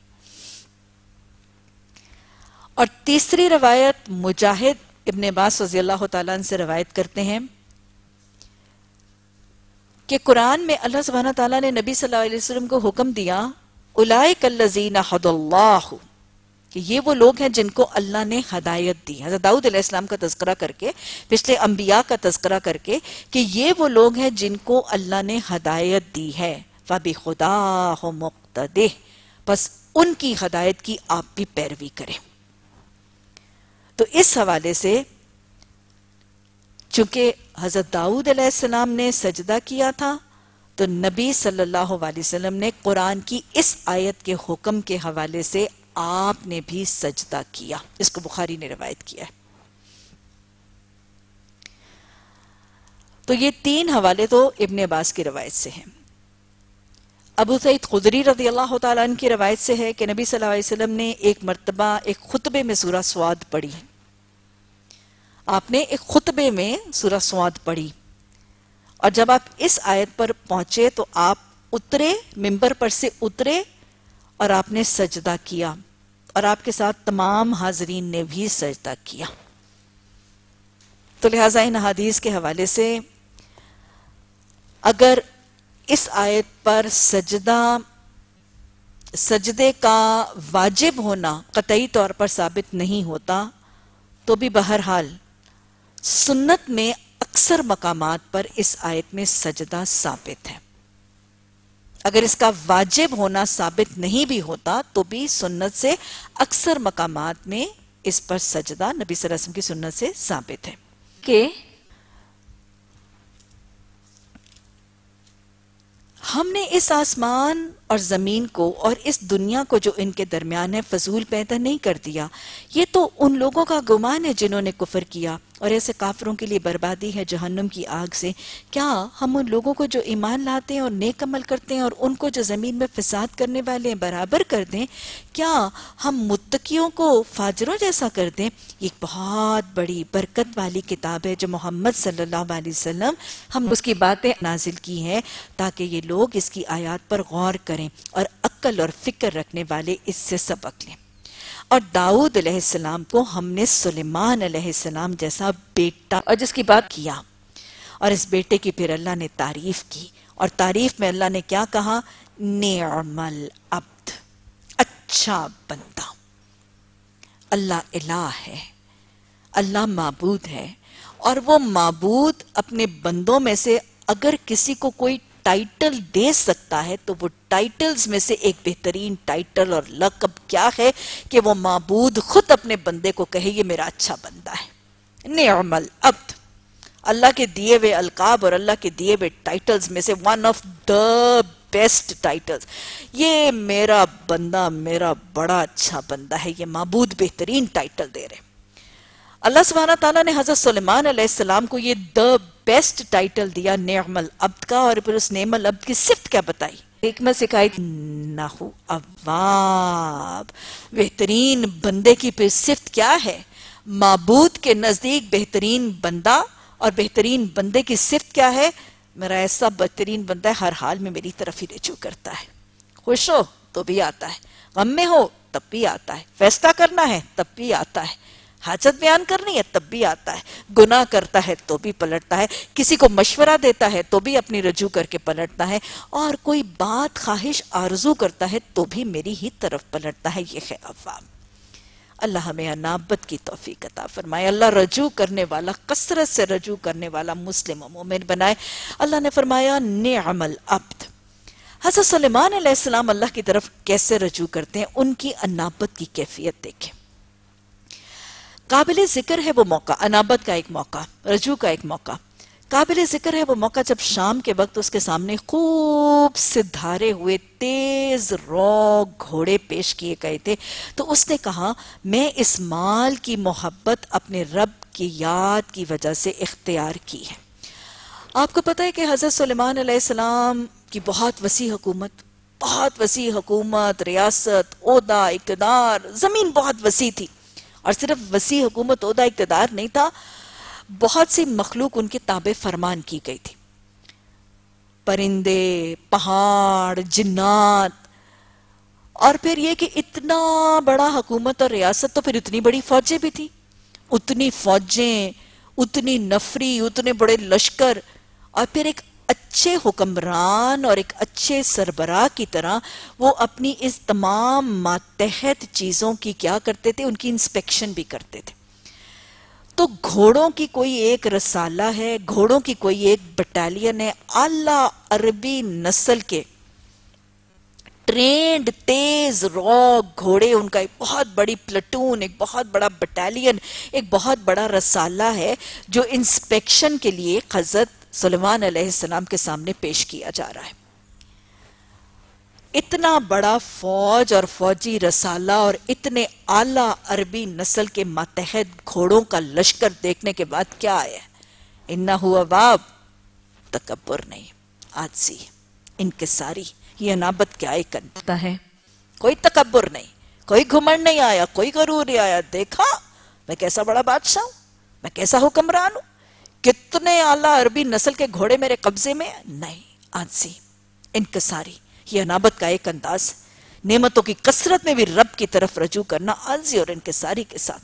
اور تیسری روایت مجاہد ابن عباس رضی اللہ تعالیٰ عنہ سے روایت کرتے ہیں کہ قرآن میں اللہ سبحانہ تعالیٰ نے نبی صلی اللہ علیہ وسلم کو حکم دیا، اولئک الذین ھدی اللہ، کہ یہ وہ لوگ ہیں جن کو اللہ نے ہدایت دی۔ حضرت داؤد علیہ السلام کا تذکرہ کر کے، پچھلے انبیاء کا تذکرہ کر کے، کہ یہ وہ لوگ ہیں جن کو اللہ نے ہدایت دی ہے، فَبِخُدَاهُ مُقْتَدِهْ، بس ان کی ہدایت کی آپ بھی پیروی کریں۔ تو اس حوالے سے چونکہ حضرت داؤد علیہ السلام نے سجدہ کیا تھا، تو نبی صلی اللہ علیہ وسلم نے قرآن کی اس آیت کے حکم کے حوالے سے آپ نے بھی سجدہ کیا۔ اس کو بخاری نے روایت کیا ہے۔ تو یہ 3 حوالے تو ابن عباس کی روایت سے ہیں۔ ابو سعید خدری رضی اللہ تعالیٰ عنہ کی روایت سے ہے کہ نبی صلی اللہ علیہ وسلم نے ایک مرتبہ ایک خطبے میں سورہ سعاد پڑھی۔ آپ نے ایک خطبے میں سورہ سعاد پڑھی، اور جب آپ اس آیت پر پہنچے تو آپ اترے، ممبر پر سے اترے، اور آپ نے سجدہ کیا، اور آپ کے ساتھ تمام حاضرین نے بھی سجدہ کیا۔ تو لہٰذا ان حدیث کے حوالے سے اگر اس آیت پر سجدے کا واجب ہونا قطعی طور پر ثابت نہیں ہوتا، تو بھی بہرحال سنت میں اکثر مقامات پر اس آیت میں سجدہ ثابت ہے۔ اگر اس کا واجب ہونا ثابت نہیں بھی ہوتا تو بھی سنت سے اکثر مقامات میں اس پر سجدہ نبی صلی اللہ علیہ وسلم کی سنت سے ثابت ہے کہ ہم نے اس آسمان اور زمین کو اور اس دنیا کو جو ان کے درمیان ہے فضول پیدا نہیں کر دیا۔ یہ تو ان لوگوں کا گمان ہے جنہوں نے کفر کیا، اور ایسے کافروں کے لیے بربادی ہے جہنم کی آگ سے۔ کیا ہم ان لوگوں کو جو ایمان لاتے ہیں اور نیک عمل کرتے ہیں اور ان کو جو زمین میں فساد کرنے والے ہیں برابر کر دیں؟ کیا ہم متقیوں کو فاجروں جیسا کر دیں؟ یہ ایک بہت بڑی برکت والی کتاب ہے جو محمد صلی اللہ علیہ وسلم ہم اس کی باتیں نازل کی ہیں تاکہ یہ لوگ اس کی آیات پر غور کریں اور عقل اور فکر رکھنے والے اس سے سبق لیں۔ اور داؤد علیہ السلام کو ہم نے سلیمان علیہ السلام جیسا بیٹا، اور جس کی بات کیا، اور اس بیٹے کی پھر اللہ نے تعریف کی، اور تعریف میں اللہ نے کیا کہا؟ نعم العبد، اچھا بندہ۔ اللہ الہ ہے، اللہ معبود ہے، اور وہ معبود اپنے بندوں میں سے اگر کسی کو کوئی ٹائٹل دے سکتا ہے تو وہ ٹائٹلز میں سے ایک بہترین ٹائٹل اور لقب کیا ہے کہ وہ معبود خود اپنے بندے کو کہے یہ میرا اچھا بندہ ہے. نعم العبد، اللہ کے دیے ہوئے القاب اور اللہ کے دیے ہوئے ٹائٹلز میں سے one of the best titles, یہ میرا بندہ میرا بڑا اچھا بندہ ہے. یہ معبود بہترین ٹائٹل دے رہے. اللہ سبحانہ تعالیٰ نے حضرت سلیمان علیہ السلام کو یہ دا بیسٹ ٹائٹل دیا نعم العبد کا، اور پھر اس نعم العبد کی صفت کیا بتائی؟ حکمت سکھائی انہو اواب، بہترین بندے کی پھر صفت کیا ہے؟ معبود کے نزدیک بہترین بندہ، اور بہترین بندے کی صفت کیا ہے؟ میرا ایسا بہترین بندہ ہے ہر حال میں میری طرف ہی رجوع کرتا ہے. خوش ہو تو بھی آتا ہے، غم میں ہو تب بھی آتا ہے، فیصلہ کرنا ہے تب بھی آتا ہے، حاجت بیان کرنی ہے تب بھی آتا ہے، گناہ کرتا ہے تو بھی پلٹتا ہے، کسی کو مشورہ دیتا ہے تو بھی اپنی رجوع کر کے پلٹتا ہے، اور کوئی بات خواہش آرزو کرتا ہے تو بھی میری ہی طرف پلٹتا ہے. یہ ہے اواب. اللہ ہمیں انابت کی توفیق عطا فرمائے. اللہ رجوع کرنے والا، کثرت سے رجوع کرنے والا مسلم و مومن بنائے. اللہ نے فرمایا نعم العبد. حضرت سلیمان علیہ السلام اللہ کی طرف کیسے رجوع کرتے ہیں، ان کی انابت کی کیفیت دیکھیں. قابل ذکر ہے وہ موقع، انابت کا ایک موقع، رجوع کا ایک موقع. قابل ذکر ہے وہ موقع جب شام کے وقت اس کے سامنے خوب سے دھارے ہوئے تیز رو گھوڑے پیش کیے گئے تھے، تو اس نے کہا میں اس مال کی محبت اپنے رب کی یاد کی وجہ سے اختیار کی ہے. آپ کو پتہ ہے کہ حضرت سلیمان علیہ السلام کی بہت وسیع حکومت، ریاست، عہدہ، اقتدار، زمین بہت وسیع تھی. اور صرف وسیع حکومت، عہدہ، اقتدار نہیں تھا، بہت سی مخلوق ان کے تابع فرمان کی گئی تھی. پرندے، پہاڑ، جنات، اور پھر یہ کہ اتنا بڑا حکومت اور ریاست تو پھر اتنی بڑی فوجیں بھی تھی. اتنی فوجیں، اتنی نفری، اتنے بڑے لشکر، اور پھر ایک اچھے حکمران اور ایک اچھے سربراہ کی طرح وہ اپنی اس تمام ماتحت چیزوں کی کیا کرتے تھے؟ ان کی انسپیکشن بھی کرتے تھے. تو گھوڑوں کی کوئی ایک رسالہ ہے، گھوڑوں کی کوئی ایک بٹالین ہے، اعلیٰ عربی نسل کے ٹرینڈ تیز رو گھوڑے، ان کا ایک بہت بڑی پلٹون، ایک بہت بڑا بٹالین، ایک بہت بڑا رسالہ ہے جو انسپیکشن کے لیے حضرت سلیمان علیہ السلام کے سامنے پیش کیا جا رہا ہے. اتنا بڑا فوج اور فوجی رسالہ اور اتنے اعلیٰ عربی نسل کے ماتحت گھوڑوں کا لشکر دیکھنے کے بعد کیا آیا؟ انہو اواب، تکبر نہیں، عاجزی، انکساری. یہ انابت کیا ایک کرتا ہے؟ کوئی تکبر نہیں، کوئی گھمنڈ نہیں آیا، کوئی غرور نہیں آیا. دیکھا میں کیسا بڑا بادشاہ ہوں، میں کیسا حکمران ہوں، کتنے اعلیٰ عربی نسل کے گھوڑے میرے قبضے میں ہیں. نہیں، عاجزی، انکساری. یہ انابت کا ایک انداز، نعمتوں کی کثرت میں بھی رب کی طرف رجوع کرنا عاجزی اور انکساری کے ساتھ.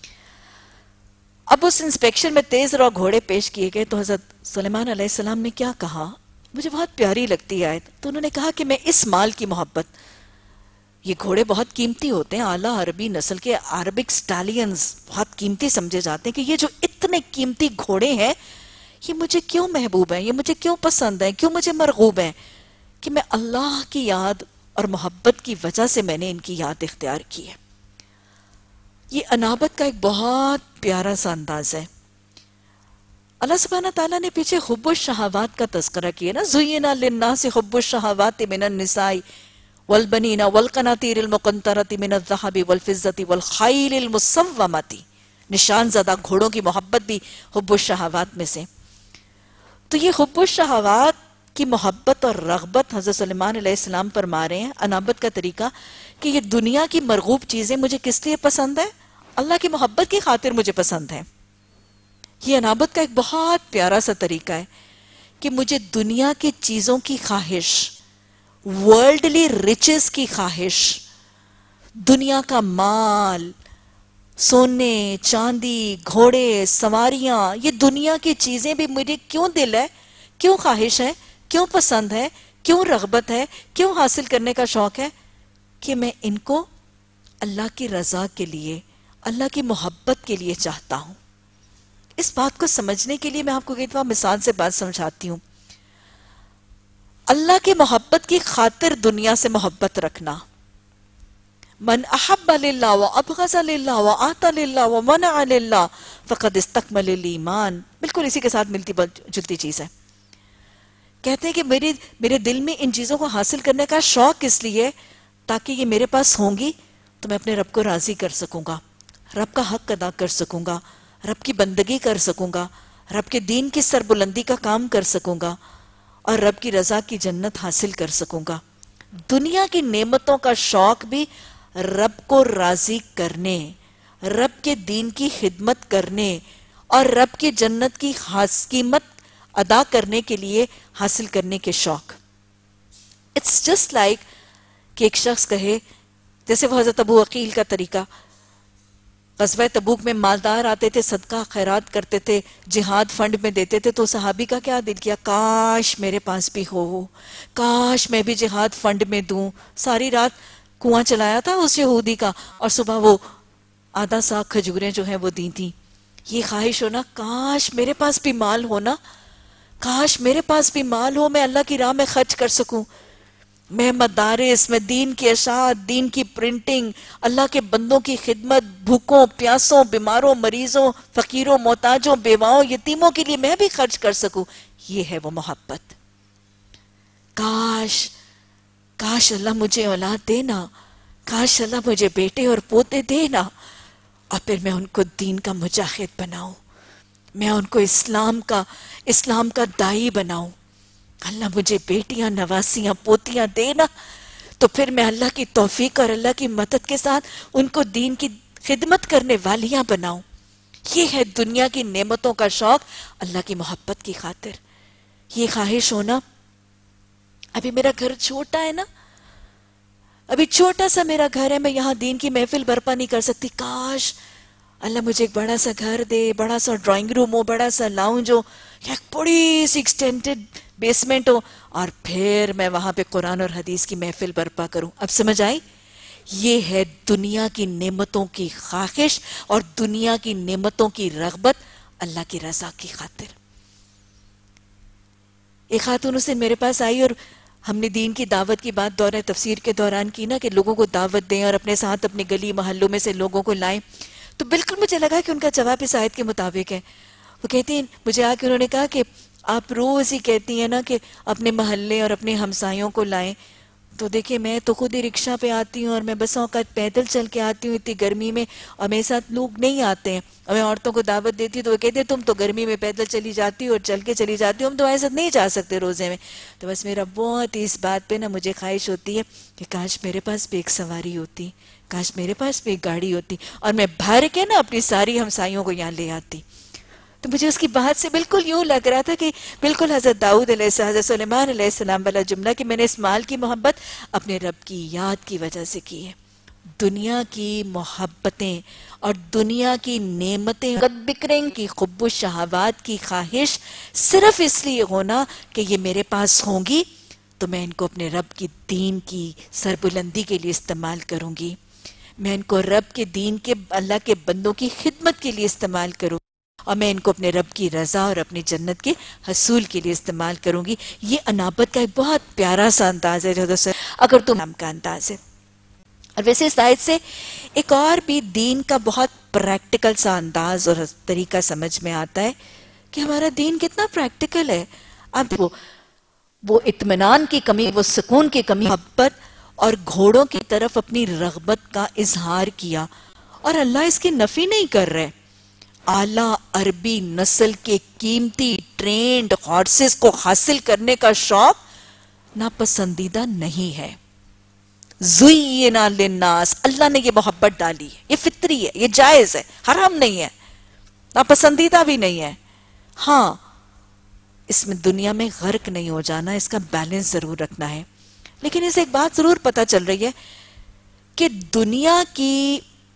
اب اس انسپیکشن میں تیز رو گھوڑے پیش کیے گئے تو حضرت سلیمان علیہ السلام نے کیا کہا؟ مجھے بہت پیاری لگتی ہے آیت. تو انہوں نے کہا کہ میں اس مال کی محبت، یہ گھوڑے بہت قیمتی ہوتے ہیں، اعلیٰ عربی نسل کے عربک سٹالینز بہت قیمتی سمجھے جاتے ہیں، کہ یہ جو اتنے قیمتی گھوڑے ہیں یہ مجھے کیوں محبوب ہیں، یہ مجھے کیوں پسند ہیں، کیوں مجھے مرغوب ہیں؟ کہ میں اللہ کی یاد اور محبت کی وجہ سے میں نے ان کی یاد اختیار کی ہے. یہ انابت کا ایک بہت پیارا سا انداز ہے. اللہ سبحانہ تعالیٰ نے پیچھے حب الشہوات کا تذکرہ کیا نا، زُیِّنَ لِلنَّاسِ حُبُّ الشَّهَوَاتِ مِنَ النِّسَاءِ وَالْبَنِينَ وَالْقَنَاطِيرِ الْمُقَنطَرَةِ مِنَ الذَّهَبِ وَالْفِضَّةِ وَالْخَيْلِ الْمُسَوَّمَةِ. نشان زدہ گھوڑوں کی محبت بھی حب الشہوات میں سے. تو یہ حب الشہوات کی محبت اور رغبت حضرت سلیمان علیہ السلام فرما رہے ہیں، انابت کا طریقہ، کہ یہ دنیا کی مرغوب چیزیں مجھے کس لیے پسند ہے؟ اللہ کی محبت کی خاطر مجھے پسند ہے. یہ انابت کا ایک بہت پیارا سا طریقہ ہے کہ مجھے دنیا کی چیزوں کی خواہش، ورلڈلی ریچز کی خواہش، دنیا کا مال، سونے، چاندی، گھوڑے، سواریاں، یہ دنیا کی چیزیں بھی مجھے کیوں دل ہے، کیوں خواہش ہے، کیوں پسند ہے، کیوں رغبت ہے، کیوں حاصل کرنے کا شوق ہے؟ کہ میں ان کو اللہ کی رضا کے لیے، اللہ کی محبت کے لیے چاہتا ہوں. اس بات کو سمجھنے کے لیے میں آپ کو کئی دفعہ مثال سے بات سمجھاتی ہوں. اللہ کی محبت کی خاطر دنیا سے محبت رکھنا. من احب للہ وابغض للہ واعطى للہ ومنع للہ فقد استکمل الایمان. بالکل اسی کے ساتھ ملتی جلتی چیز ہے. کہتے ہیں کہ میرے دل میں ان چیزوں کو حاصل کرنے کا شوق اس لیے تاکہ یہ میرے پاس ہوں گی تو میں اپنے رب کو راضی کر سکوں گا, رب کا حق ادا کر سکوں گا, رب کی بندگی کر سکوں گا, رب کے دین کی سربلندی کا کام کر سکوں گا, اور رب کی رضا کی جنت حاصل کر سکوں گا. دنیا کی نعمتوں کا شوق بھی رب کو راضی کرنے, رب کے دین کی خدمت کرنے اور رب کی جنت کی قیمت ادا کرنے کے لیے حاصل کرنے کے شوق. اٹس جسٹ لائک کہ ایک شخص کہے, جیسے وہ حضرت ابو عقیل کا طریقہ, غزوہ تبوک میں مالدار آتے تھے, صدقہ خیرات کرتے تھے, جہاد فنڈ میں دیتے تھے, تو صحابی کا کیا دل کیا, کاش میرے پاس بھی ہو, کاش میں بھی جہاد فنڈ میں دوں. ساری رات کنواں چلایا تھا اس یہودی کا, اور صبح وہ آدھا سا کھجوریں جو ہیں وہ دی تھیں. یہ خواہش ہونا, کاش میرے پاس بھی مال ہونا, کاش میرے پاس بھی مال ہو, میں اللہ کی راہ میں خرچ کر سکوں, میں مدارس میں دین کی اشاعت, دین کی پرنٹنگ, اللہ کے بندوں کی خدمت, بھوکوں پیاسوں, بیماروں, مریضوں, فقیروں, محتاجوں, بیواؤں, یتیموں کے لیے میں بھی خرچ کر سکوں. یہ ہے وہ محبت. کاش اللہ مجھے اولاد دینا, کاش اللہ مجھے بیٹے اور پوتے دینا, اور پھر میں ان کو دین کا مجاہد بناؤں, میں ان کو اسلام کا داعی بناؤں. اللہ مجھے بیٹیاں, نواسیاں, پوتیاں دینا, تو پھر میں اللہ کی توفیق اور اللہ کی مدد کے ساتھ ان کو دین کی خدمت کرنے والیاں بناؤں. یہ ہے دنیا کی نعمتوں کا شوق اللہ کی محبت کی خاطر. یہ خواہش ہونا, ابھی میرا گھر چھوٹا ہے نا, ابھی چھوٹا سا میرا گھر ہے, میں یہاں دین کی محفل برپا نہیں کر سکتی, کاش اللہ مجھے ایک بڑا سا گھر دے, بڑا سا ڈرائنگ روم ہو, بڑا سا لاؤنج ہو, یا ایک بڑی سی ایکسٹینڈڈ بیسمنٹ ہو, اور پھر میں وہاں پہ قرآن اور حدیث کی محفل برپا کروں. اب سمجھ آئی؟ یہ ہے دنیا کی نعمتوں کی خواہش اور دنیا کی نعمتوں کی رغبت اللہ کی رضا کی خاطر. ایک خاتون اس دن میرے پاس آئی, اور ہم نے دین کی دعوت کی بات دورہ تفسیر کے دوران کی نا, کہ لوگوں کو دعوت دیں اور اپنے ساتھ اپنے گلی محلوں میں سے لوگوں کو لائیں. تو بالکل مجھے لگا کہ ان کا جواب اس آیت کے مطابق ہے. وہ کہتی ہیں, مجھے آ کے انہوں نے کہا کہ آپ روز ہی کہتی ہیں نا کہ اپنے محلے اور اپنے ہمسایوں کو لائیں, تو دیکھیں میں تو خود ہی رکشہ پہ آتی ہوں, اور میں بس اوقات پیدل چل کے آتی ہوں اتنی گرمی میں, اور میرے ساتھ لوگ نہیں آتے ہیں, اور میں عورتوں کو دعوت دیتی ہوں تو وہ کہتے ہیں تم تو گرمی میں پیدل چلی جاتی ہو اور چل کے چلی جاتی ہو, ہم تمہارے ساتھ نہیں جا سکتے روزے میں. تو بس میرا بہت ہی اس بات پہ نا مجھے خواہش ہوتی ہے کہ کاش میرے پاس بھی ایک سواری ہوتی, کاش میرے پاس بھی ایک گاڑی ہوتی, اور میں بھر کے نا اپنی ساری ہمسایوں کو یہاں لے آتی. تو مجھے اس کی بات سے بالکل یوں لگ رہا تھا کہ بالکل حضرت داؤد علیہ السلام, حضرت سلیمان علیہ السلام والا جملہ کہ میں نے اس مال کی محبت اپنے رب کی یاد کی وجہ سے کی ہے. دنیا کی محبتیں اور دنیا کی نعمتیں, قد بکریں کی حب و شہوات کی خواہش صرف اس لیے ہونا کہ یہ میرے پاس ہوں گی تو میں ان کو اپنے رب کی دین کی سربلندی کے لیے استعمال کروں گی, میں ان کو رب کے دین کے, اللہ کے بندوں کی خدمت کے لیے استعمال کروں گی, اور میں ان کو اپنے رب کی رضا اور اپنی جنت کے حصول کے لیے استعمال کروں گی. یہ انابت کا ایک بہت پیارا سا انداز ہے, اگر تم نام کا انداز ہے. اور ویسے اس آیت سے ایک اور بھی دین کا بہت پریکٹیکل سا انداز اور طریقہ سمجھ میں آتا ہے کہ ہمارا دین کتنا پریکٹیکل ہے. اب وہ اطمینان کی کمی, وہ سکون کی کمی, محبت اور گھوڑوں کی طرف اپنی رغبت کا اظہار کیا, اور اللہ اس کی نفی نہیں کر رہے. اعلیٰ عربی نسل کے قیمتی ٹرینڈ ہارسز کو حاصل کرنے کا شوق ناپسندیدہ نہیں ہے. زُیِّنَ لِلنَّاسِ, اللہ نے یہ محبت ڈالی ہے, یہ فطری ہے, یہ جائز ہے, حرام نہیں ہے, ناپسندیدہ بھی نہیں ہے. ہاں اس میں دنیا میں غرق نہیں ہو جانا, اس کا بیلنس ضرور رکھنا ہے. لیکن اسے ایک بات ضرور پتہ چل رہی ہے کہ دنیا کی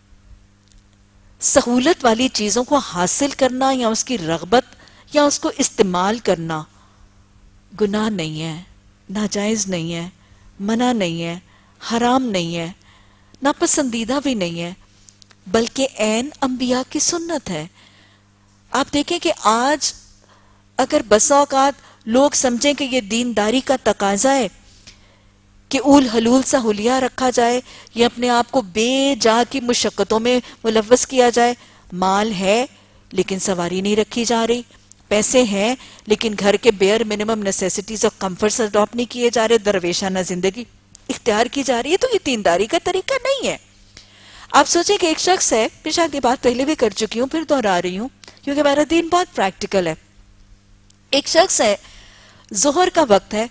سہولت والی چیزوں کو حاصل کرنا یا اس کی رغبت یا اس کو استعمال کرنا گناہ نہیں ہے, ناجائز نہیں ہے, منع نہیں ہے, حرام نہیں ہے, ناپسندیدہ بھی نہیں ہے, بلکہ عین انبیاء کی سنت ہے. آپ دیکھیں کہ آج اگر بسا اوقات لوگ سمجھیں کہ یہ دینداری کا تقاضا ہے کہ اول حلول سا حلیہ رکھا جائے یا اپنے آپ کو بے جا کی مشقتوں میں ملوث کیا جائے، مال ہے لیکن سواری نہیں رکھی جا رہی، پیسے ہیں لیکن گھر کے بیئر منیمم نیسیسٹیز اور کمفرٹس اڈاپٹ نہیں کیے جا رہے، درویشانہ زندگی اختیار کی جا رہی ہے، تو یہ دینداری کا طریقہ نہیں ہے۔ آپ سوچیں کہ ایک شخص ہے، پیشہ کی بات پہلے بھی کر چکی ہوں، پھر دہرا رہی ہوں کیونکہ ہمارا دین بہت پریکٹیکل ہے۔ ایک شخص ہے، ظہر کا وقت ہے،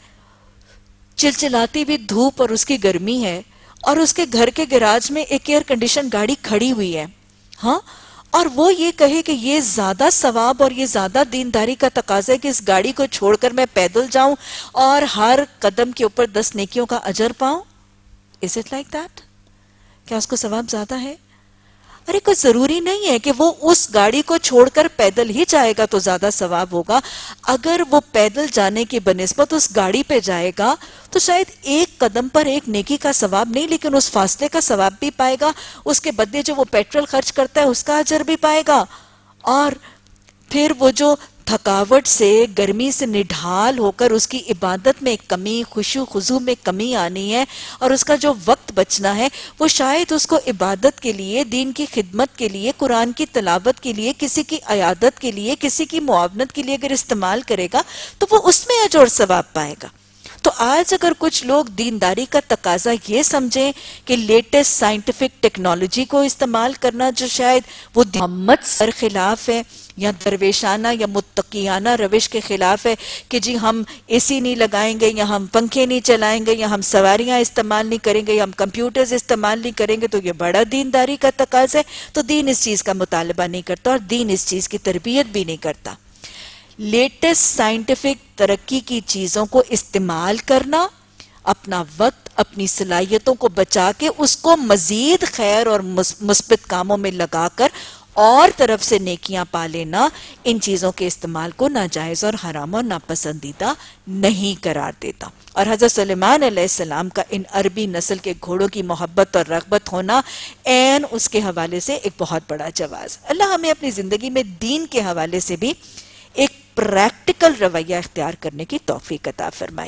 چلچلاتی بھی دھوپ اور اس کی گرمی ہے، اور اس کے گھر کے گراج میں ایک ایئر کنڈیشن گاڑی کھڑی ہوئی ہے، ہاں، اور وہ یہ کہے کہ یہ زیادہ ثواب اور یہ زیادہ دینداری کا تقاضا ہے کہ اس گاڑی کو چھوڑ کر میں پیدل جاؤں اور ہر قدم کے اوپر 10 نیکیوں کا اجر پاؤں۔ Is it like that؟ کیا اس کو ثواب زیادہ ہے؟ ارے کوئی ضروری نہیں ہے کہ وہ اس گاڑی کو چھوڑ کر پیدل ہی جائے گا تو زیادہ ثواب ہوگا۔ اگر وہ پیدل جانے کی بنسبت اس گاڑی پہ جائے گا تو شاید ایک قدم پر ایک نیکی کا ثواب نہیں، لیکن اس فاصلے کا ثواب بھی پائے گا، اس کے بدلے جو وہ پیٹرول خرچ کرتا ہے اس کا اجر بھی پائے گا، اور پھر وہ جو تھکاوٹ سے، گرمی سے نڈھال ہو کر اس کی عبادت میں کمی، خشوع خضوع میں کمی آنی ہے، اور اس کا جو وقت بچنا ہے وہ شاید اس کو عبادت کے لیے، دین کی خدمت کے لیے، قرآن کی تلاوت کے لیے، کسی کی عیادت کے لیے، کسی کی معاونت کے لیے اگر استعمال کرے گا تو وہ اس میں اجر اور ثواب پائے گا۔ تو آج اگر کچھ لوگ دینداری کا تقاضا یہ سمجھیں کہ لیٹسٹ سائنٹیفک ٹیکنالوجی کو استعمال کرنا جو شاید وہ محمد سر خلاف ہے، یا درویشانہ یا متقیانہ روش کے خلاف ہے کہ جی ہم اے سی نہیں لگائیں گے، یا ہم پنکھے نہیں چلائیں گے، یا ہم سواریاں استعمال نہیں کریں گے، یا ہم کمپیوٹرز استعمال نہیں کریں گے، تو یہ بڑا دینداری کا تقاضا ہے، تو دین اس چیز کا مطالبہ نہیں کرتا اور دین اس چیز کی تربیت بھی نہیں کرتا۔ لیٹسٹ سائنٹیفک ترقی کی چیزوں کو استعمال کرنا، اپنا وقت، اپنی صلاحیتوں کو بچا کے اس کو مزید خیر اور مثبت کاموں میں لگا کر اور طرف سے نیکیاں پا لینا، ان چیزوں کے استعمال کو ناجائز اور حرام اور ناپسندیدہ نہیں قرار دیتا۔ اور حضرت سلیمان علیہ السلام کا ان عربی نسل کے گھوڑوں کی محبت اور رغبت ہونا عین اس کے حوالے سے ایک بہت بڑا جواز۔ اللہ ہمیں اپنی زندگی میں دین کے حوالے سے بھی ایک پریکٹیکل رویہ اختیار کرنے کی توفیق عطا فرمائے۔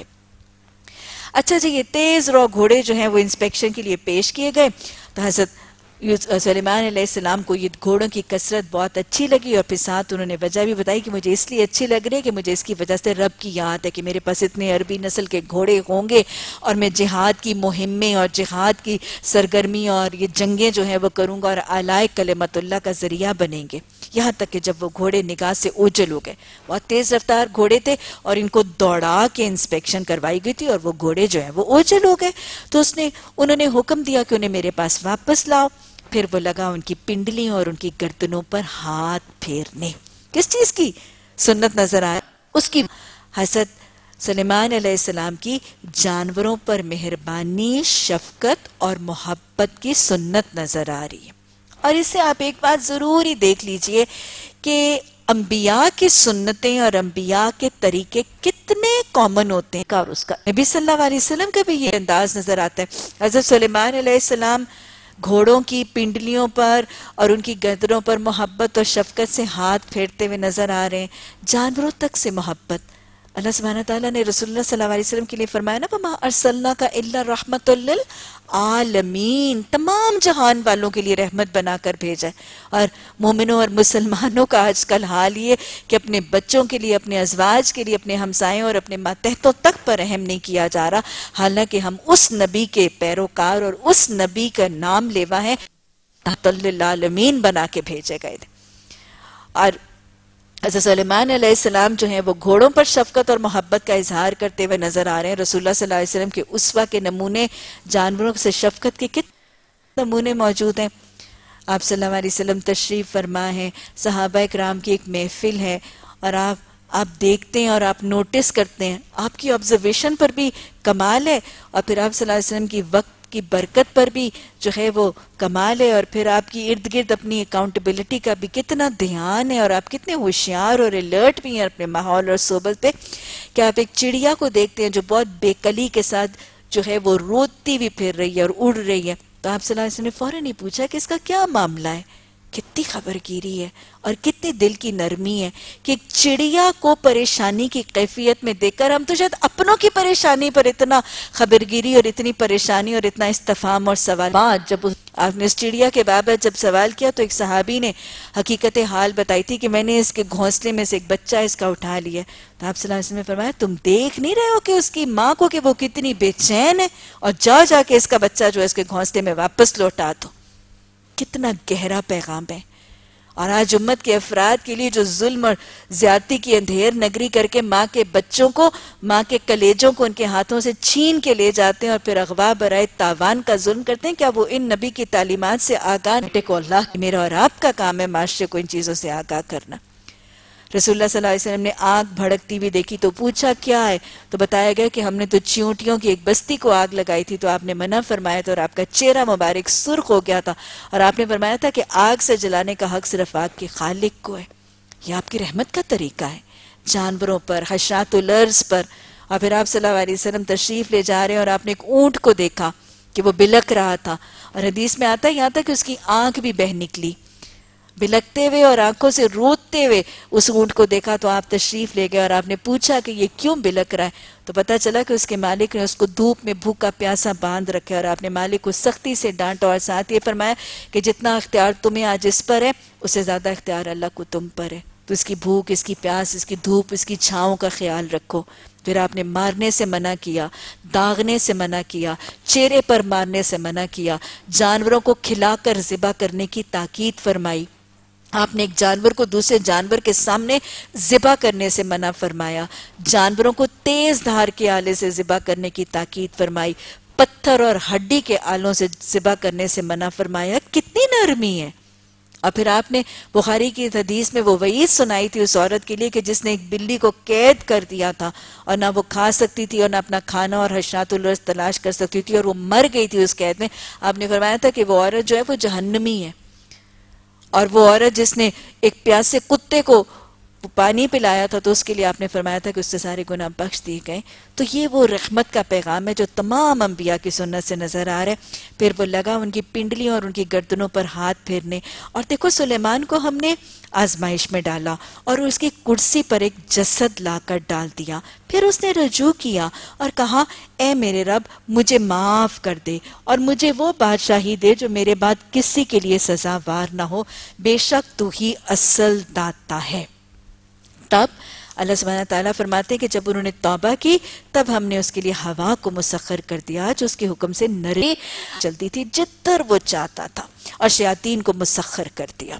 اچھا جی، یہ تیز رو گھوڑے جو ہیں وہ انسپیکشن کے لیے پیش کیے گئے، تو حضرت سلیمان علیہ السلام کو یہ گھوڑوں کی کثرت بہت اچھی لگی، اور پھر ساتھ انہوں نے وجہ بھی بتائی کہ مجھے اس لیے اچھی لگ رہی ہے کہ مجھے اس کی وجہ سے رب کی یاد ہے کہ میرے پاس اتنے عربی نسل کے گھوڑے ہوں گے، اور میں جہاد کی مہمیں اور جہاد کی سرگرمی اور یہ جنگیں جو ہیں وہ کروں گا، اور اعلاء کلمت اللہ کا ذریعہ بنیں گے۔ یہاں تک کہ جب وہ گھوڑے نگاہ سے اوجھل ہو گئے، بہت تیز رفتار گھوڑے تھے اور ان کو دوڑا کے انسپیکشن کروائی گئی تھی، اور وہ گھوڑے جو ہیں وہ اوجھل ہو گئے، تو انہوں نے حکم دیا کہ انہیں میرے پاس واپس لاؤ۔ پھر وہ لگا ان کی پنڈلیوں اور ان کی گردنوں پر ہاتھ پھیرنے۔ کس چیز کی سنت نظر آئے؟ اس کی حضرت سلیمان علیہ السلام کی جانوروں پر مہربانی، شفقت اور محبت کی سنت نظر آ رہی ہے۔ اور اس سے آپ ایک بات ضروری دیکھ لیجئے کہ انبیاء کی سنتیں اور انبیاء کے طریقے کتنے کامن ہوتے ہیں، اور اس کا نبی صلی اللہ علیہ وسلم کا بھی یہ انداز نظر آتا ہے۔ حضرت سلیمان علیہ السلام گھوڑوں کی پنڈلیوں پر اور ان کی گردنوں پر محبت اور شفقت سے ہاتھ پھیرتے ہوئے نظر آ رہے ہیں، جانوروں تک سے محبت۔ اللہ سبحانہ تعالیٰ نے رسول اللہ صلی اللہ علیہ وسلم کے لیے فرمایا نا، وَمَا أَرْسَلْنَاكَ إِلَّا رَحْمَةً لِّلْعَالَمِينَ، تمام جہان والوں کے لیے رحمت بنا کر بھیجا ہے۔ اور مومنوں اور مسلمانوں کا آج کل حال یہ کہ اپنے بچوں کے لیے، اپنے ازواج کے لیے، اپنے ہمسایوں اور اپنے ماتحتوں تک پر رحم نہیں کیا جا رہا، حالانکہ ہم اس نبی کے پیروکار اور اس نبی کا نام لیوا ہیں، رحمۃ للعالمین بنا کے بھیجے گئے تھے۔ اور حضرت سلیمان علیہ السلام جو ہیں وہ گھوڑوں پر شفقت اور محبت کا اظہار کرتے ہوئے نظر آ رہے ہیں۔ رسول اللہ صلی اللہ علیہ وسلم کے اسوہ کے نمونے، جانوروں سے شفقت کے کتنے نمونے موجود ہیں۔ آپ صلی اللہ علیہ وسلم تشریف فرما ہیں، صحابہ اکرام کی ایک محفل ہے، اور آپ دیکھتے ہیں اور آپ نوٹس کرتے ہیں، آپ کی آبزرویشن پر بھی کمال ہے، اور پھر آپ صلی اللہ علیہ وسلم کی وقت کی برکت پر بھی جو ہے وہ کمال ہے، اور پھر آپ کی ارد گرد اپنی اکاؤنٹیبلٹی کا بھی کتنا دھیان ہے، اور آپ کتنے ہوشیار اور الرٹ بھی ہیں اپنے ماحول اور صحبت پہ، کہ آپ ایک چڑیا کو دیکھتے ہیں جو بہت بے کلی کے ساتھ جو ہے وہ روتی بھی پھر رہی ہے اور اڑ رہی ہے، تو آپ صلی اللہ علیہ وسلم نے فوراً ہی پوچھا کہ اس کا کیا معاملہ ہے، کتنی خبرگیری ہے اور کتنی دل کی نرمی ہے کہ ایک چڑیا کو پریشانی کی کیفیت میں دیکھ کر ہم تو شاید اپنوں کی پریشانی پر اتنا خبرگیری اور اتنی پریشانی اور اتنا استفہام اور سوالات. جب آپ نے اس چڑیا کے بابت جب سوال کیا تو ایک صحابی نے حقیقت حال بتائی تھی کہ میں نے اس کے گھونسلے میں سے ایک بچہ اس کا اٹھا لیا. تو آپ صلی اللہ علیہ وسلم نے فرمایا تم دیکھ نہیں رہے ہو کہ اس کی ماں کو کہ وہ کتنی بے چین ہے, اور جا کے اس کا بچہ جو ہے اس کے گھونسلے میں واپس لوٹا دو. کتنا گہرا پیغام ہے. اور آج امت کے افراد کے لیے جو ظلم اور زیادتی کی اندھیر نگری کر کے ماں کے بچوں کو, ماں کے کلیجوں کو ان کے ہاتھوں سے چھین کے لے جاتے ہیں اور پھر اغوا برائے تاوان کا ظلم کرتے ہیں, کیا وہ ان نبی کی تعلیمات سے آگاہ نہیں؟ کو اللہ میرا اور آپ کا کام ہے معاشرے کو ان چیزوں سے آگاہ کرنا. رسول اللہ صلی اللہ علیہ وسلم نے آگ بھڑکتی ہوئی دیکھی تو پوچھا کیا ہے؟ تو بتایا گیا کہ ہم نے تو چیونٹیوں کی ایک بستی کو آگ لگائی تھی تو آپ نے منع فرمایا تھا اور آپ کا چہرہ مبارک سرخ ہو گیا تھا, اور آپ نے فرمایا تھا کہ آگ سے جلانے کا حق صرف آگ کے خالق کو ہے. یہ آپ کی رحمت کا طریقہ ہے جانوروں پر, حشرات الارض پر. اور پھر آپ صلی اللہ علیہ وسلم تشریف لے جا رہے ہیں اور آپ نے ایک اونٹ کو دیکھا کہ وہ بلک رہا تھا, اور حدیث میں آتا ہے یہاں تک کہ اس کی آنکھ بھی بہہ نکلی. بلکتے ہوئے اور آنکھوں سے روتے ہوئے اس اونٹ کو دیکھا تو آپ تشریف لے گئے اور آپ نے پوچھا کہ یہ کیوں بلک رہا ہے؟ تو پتہ چلا کہ اس کے مالک نے اس کو دھوپ میں بھوکا پیاسا باندھ رکھا, اور آپ نے مالک کو سختی سے ڈانٹا اور ساتھ یہ فرمایا کہ جتنا اختیار تمہیں آج اس پر ہے اس سے زیادہ اختیار اللہ کو تم پر ہے, تو اس کی بھوک, اس کی پیاس, اس کی دھوپ, اس کی چھاؤں کا خیال رکھو. پھر آپ نے مارنے سے منع کیا, داغنے سے منع کیا, چہرے پر مارنے سے منع کیا, جانوروں کو کھلا کر ذبح کرنے کی تاکید فرمائی. آپ نے ایک جانور کو دوسرے جانور کے سامنے ذبح کرنے سے منع فرمایا, جانوروں کو تیز دھار کے آلے سے ذبح کرنے کی تاکید فرمائی, پتھر اور ہڈی کے آلوں سے ذبح کرنے سے منع فرمایا. کتنی نرمی ہے. اور پھر آپ نے بخاری کی حدیث میں وہ وعید سنائی تھی اس عورت کے لیے کہ جس نے ایک بلی کو قید کر دیا تھا, اور نہ وہ کھا سکتی تھی اور نہ اپنا کھانا اور حشرات الارض تلاش کر سکتی تھی, اور وہ مر گئی تھی اس قید میں. آپ نے فرمایا تھا کہ وہ عورت جو ہے وہ جہنمی ہے. اور وہ عورت جس نے ایک پیاسے کتے کو پانی پلایا تھا تو اس کے لیے آپ نے فرمایا تھا کہ اس سے سارے گناہ بخش دیے گئے. تو یہ وہ رحمت کا پیغام ہے جو تمام انبیاء کی سنت سے نظر آ رہا ہے. پھر وہ لگا ان کی پنڈلیوں اور ان کی گردنوں پر ہاتھ پھیرنے. اور دیکھو سلیمان کو ہم نے آزمائش میں ڈالا اور اس کی کرسی پر ایک جسد لا کر ڈال دیا. پھر اس نے رجوع کیا اور کہا اے میرے رب مجھے معاف کر دے اور مجھے وہ بادشاہی دے جو میرے بعد کسی کے لیے سزاوار نہ ہو, بے شک تو ہی اصل داتا ہے. تب اللہ سبحانہ تعالیٰ فرماتے ہیں کہ جب انہوں نے توبہ کی تب ہم نے اس کے لیے ہوا کو مسخر کر دیا جو اس کے حکم سے نرمی چلتی تھی جدھر وہ چاہتا تھا, اور شیاطین کو مسخر کر دیا.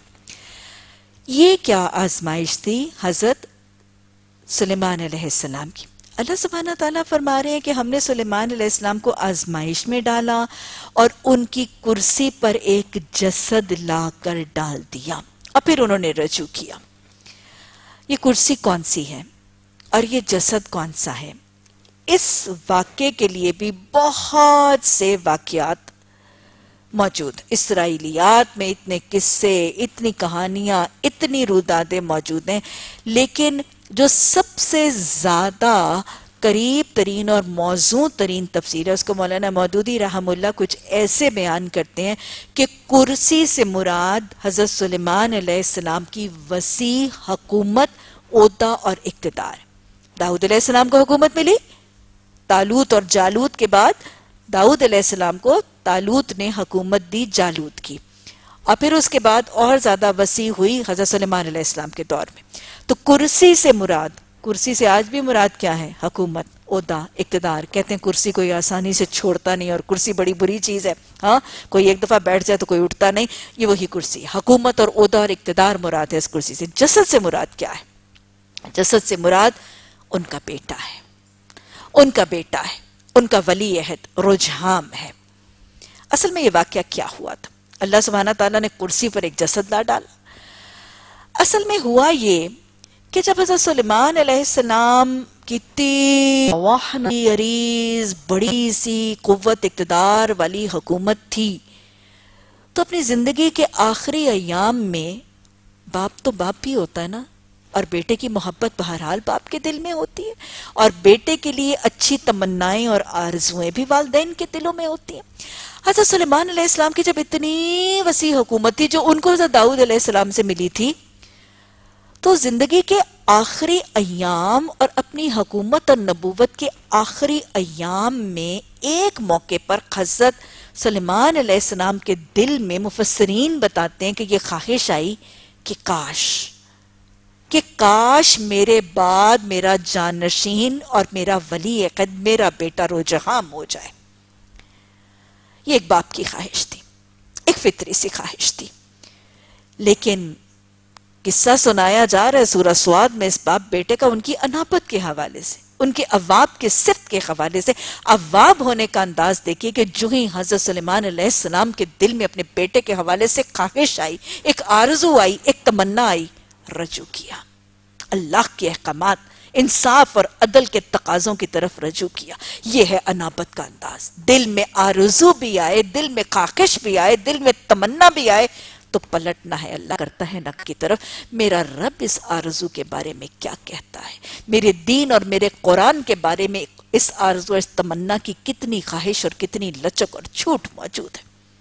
یہ کیا آزمائش تھی حضرت سلیمان علیہ السلام کی. اللہ سبحانہ تعالیٰ فرما رہے ہیں کہ ہم نے سلیمان علیہ السلام کو آزمائش میں ڈالا اور ان کی کرسی پر ایک جسد لا کر ڈال دیا, اور پھر انہوں نے رجوع کیا. یہ کرسی کون سی ہے اور یہ جسد کون سا ہے؟ اس واقعے کے لیے بھی بہت سے واقعات موجود. اسرائیلیات میں اتنے قصے, اتنی کہانیاں, اتنی رودادیں موجود ہیں, لیکن جو سب سے زیادہ قریب ترین اور موزوں ترین تفسیر ہے اس کو مولانا مودودی رحم اللہ کچھ ایسے بیان کرتے ہیں کہ کرسی سے مراد حضرت سلیمان علیہ السلام کی وسیع حکومت, عہدہ اور اقتدار. داؤد علیہ السلام کو حکومت ملی, طالوت اور جالوت کے بعد داؤد علیہ السلام کو طالوت نے حکومت دی جالوت کی, اور پھر اس کے بعد اور زیادہ وسیع ہوئی حضرت سلیمان علیہ السلام کے دور میں. تو کرسی سے مراد, کرسی سے آج بھی مراد کیا ہے؟ حکومت, عہدہ, اقتدار. کہتے ہیں کرسی کوئی آسانی سے چھوڑتا نہیں اور کرسی بڑی بری چیز ہے, ہاں کوئی ایک دفعہ بیٹھ جائے تو کوئی اٹھتا نہیں. یہ وہی کرسی, حکومت اور عہدہ اور اقتدار مراد ہے اس کرسی سے. جسد سے مراد کیا ہے؟ جسد سے مراد ان کا بیٹا ہے, ان کا بیٹا ہے, ان کا ولی عہد رجحام ہے. اصل میں یہ واقعہ کیا ہوا تھا؟ اللہ سبحانہ تعالیٰ نے کرسی پر ایک جسد لا ڈالا. اصل میں ہوا یہ کہ جب حضرت سلیمان علیہ السلام کی عریض بڑی سی قوت اقتدار والی حکومت تھی تو اپنی زندگی کے آخری ایام میں باپ تو باپ بھی ہوتا ہے نا, اور بیٹے کی محبت بہرحال باپ کے دل میں ہوتی ہے, اور بیٹے کے لیے اچھی تمنائیں اور آرزویں بھی والدین کے دلوں میں ہوتی ہیں. حضرت سلیمان علیہ السلام کی جب اتنی وسیع حکومت تھی جو ان کو حضرت داؤد علیہ السلام سے ملی تھی، تو زندگی کے آخری ایام اور اپنی حکومت اور نبوت کے آخری ایام میں ایک موقع پر حضرت سلیمان علیہ السلام کے دل میں مفسرین بتاتے ہیں کہ یہ خواہش آئی کہ کاش میرے بعد میرا جانشین اور میرا ولی عہد میرا بیٹا روجہام ہو جائے۔ یہ ایک باپ کی خواہش تھی، ایک فطری سی خواہش تھی، لیکن قصہ سنایا جا رہا ہے سورہ سعاد میں اس باپ بیٹے کا ان کی انابت کے حوالے سے، ان کے اواب کے صفت کے حوالے سے۔ اواب ہونے کا انداز دیکھیے کہ جو ہی حضرت سلیمان علیہ السلام کے دل میں اپنے بیٹے کے حوالے سے خواہش آئی، ایک آرزو آئی، ایک تمنا آئی، رجوع کیا، اللہ کے احکامات، انصاف اور عدل کے تقاضوں کی طرف رجوع کیا۔ یہ ہے انابت کا انداز۔ دل میں آرزو بھی آئے، دل میں خواہش بھی آئے، دل میں تمنا بھی آئے تو پلٹنا ہے اللہ کرتا ہے نق کی طرف۔ میرا رب اس آرزو کے بارے میں کیا کہتا ہے، میرے دین اور میرے قرآن کے بارے میں اس آرزو اس تمنا کی کتنی خواہش اور کتنی لچک اور چھوٹ موجود ہے۔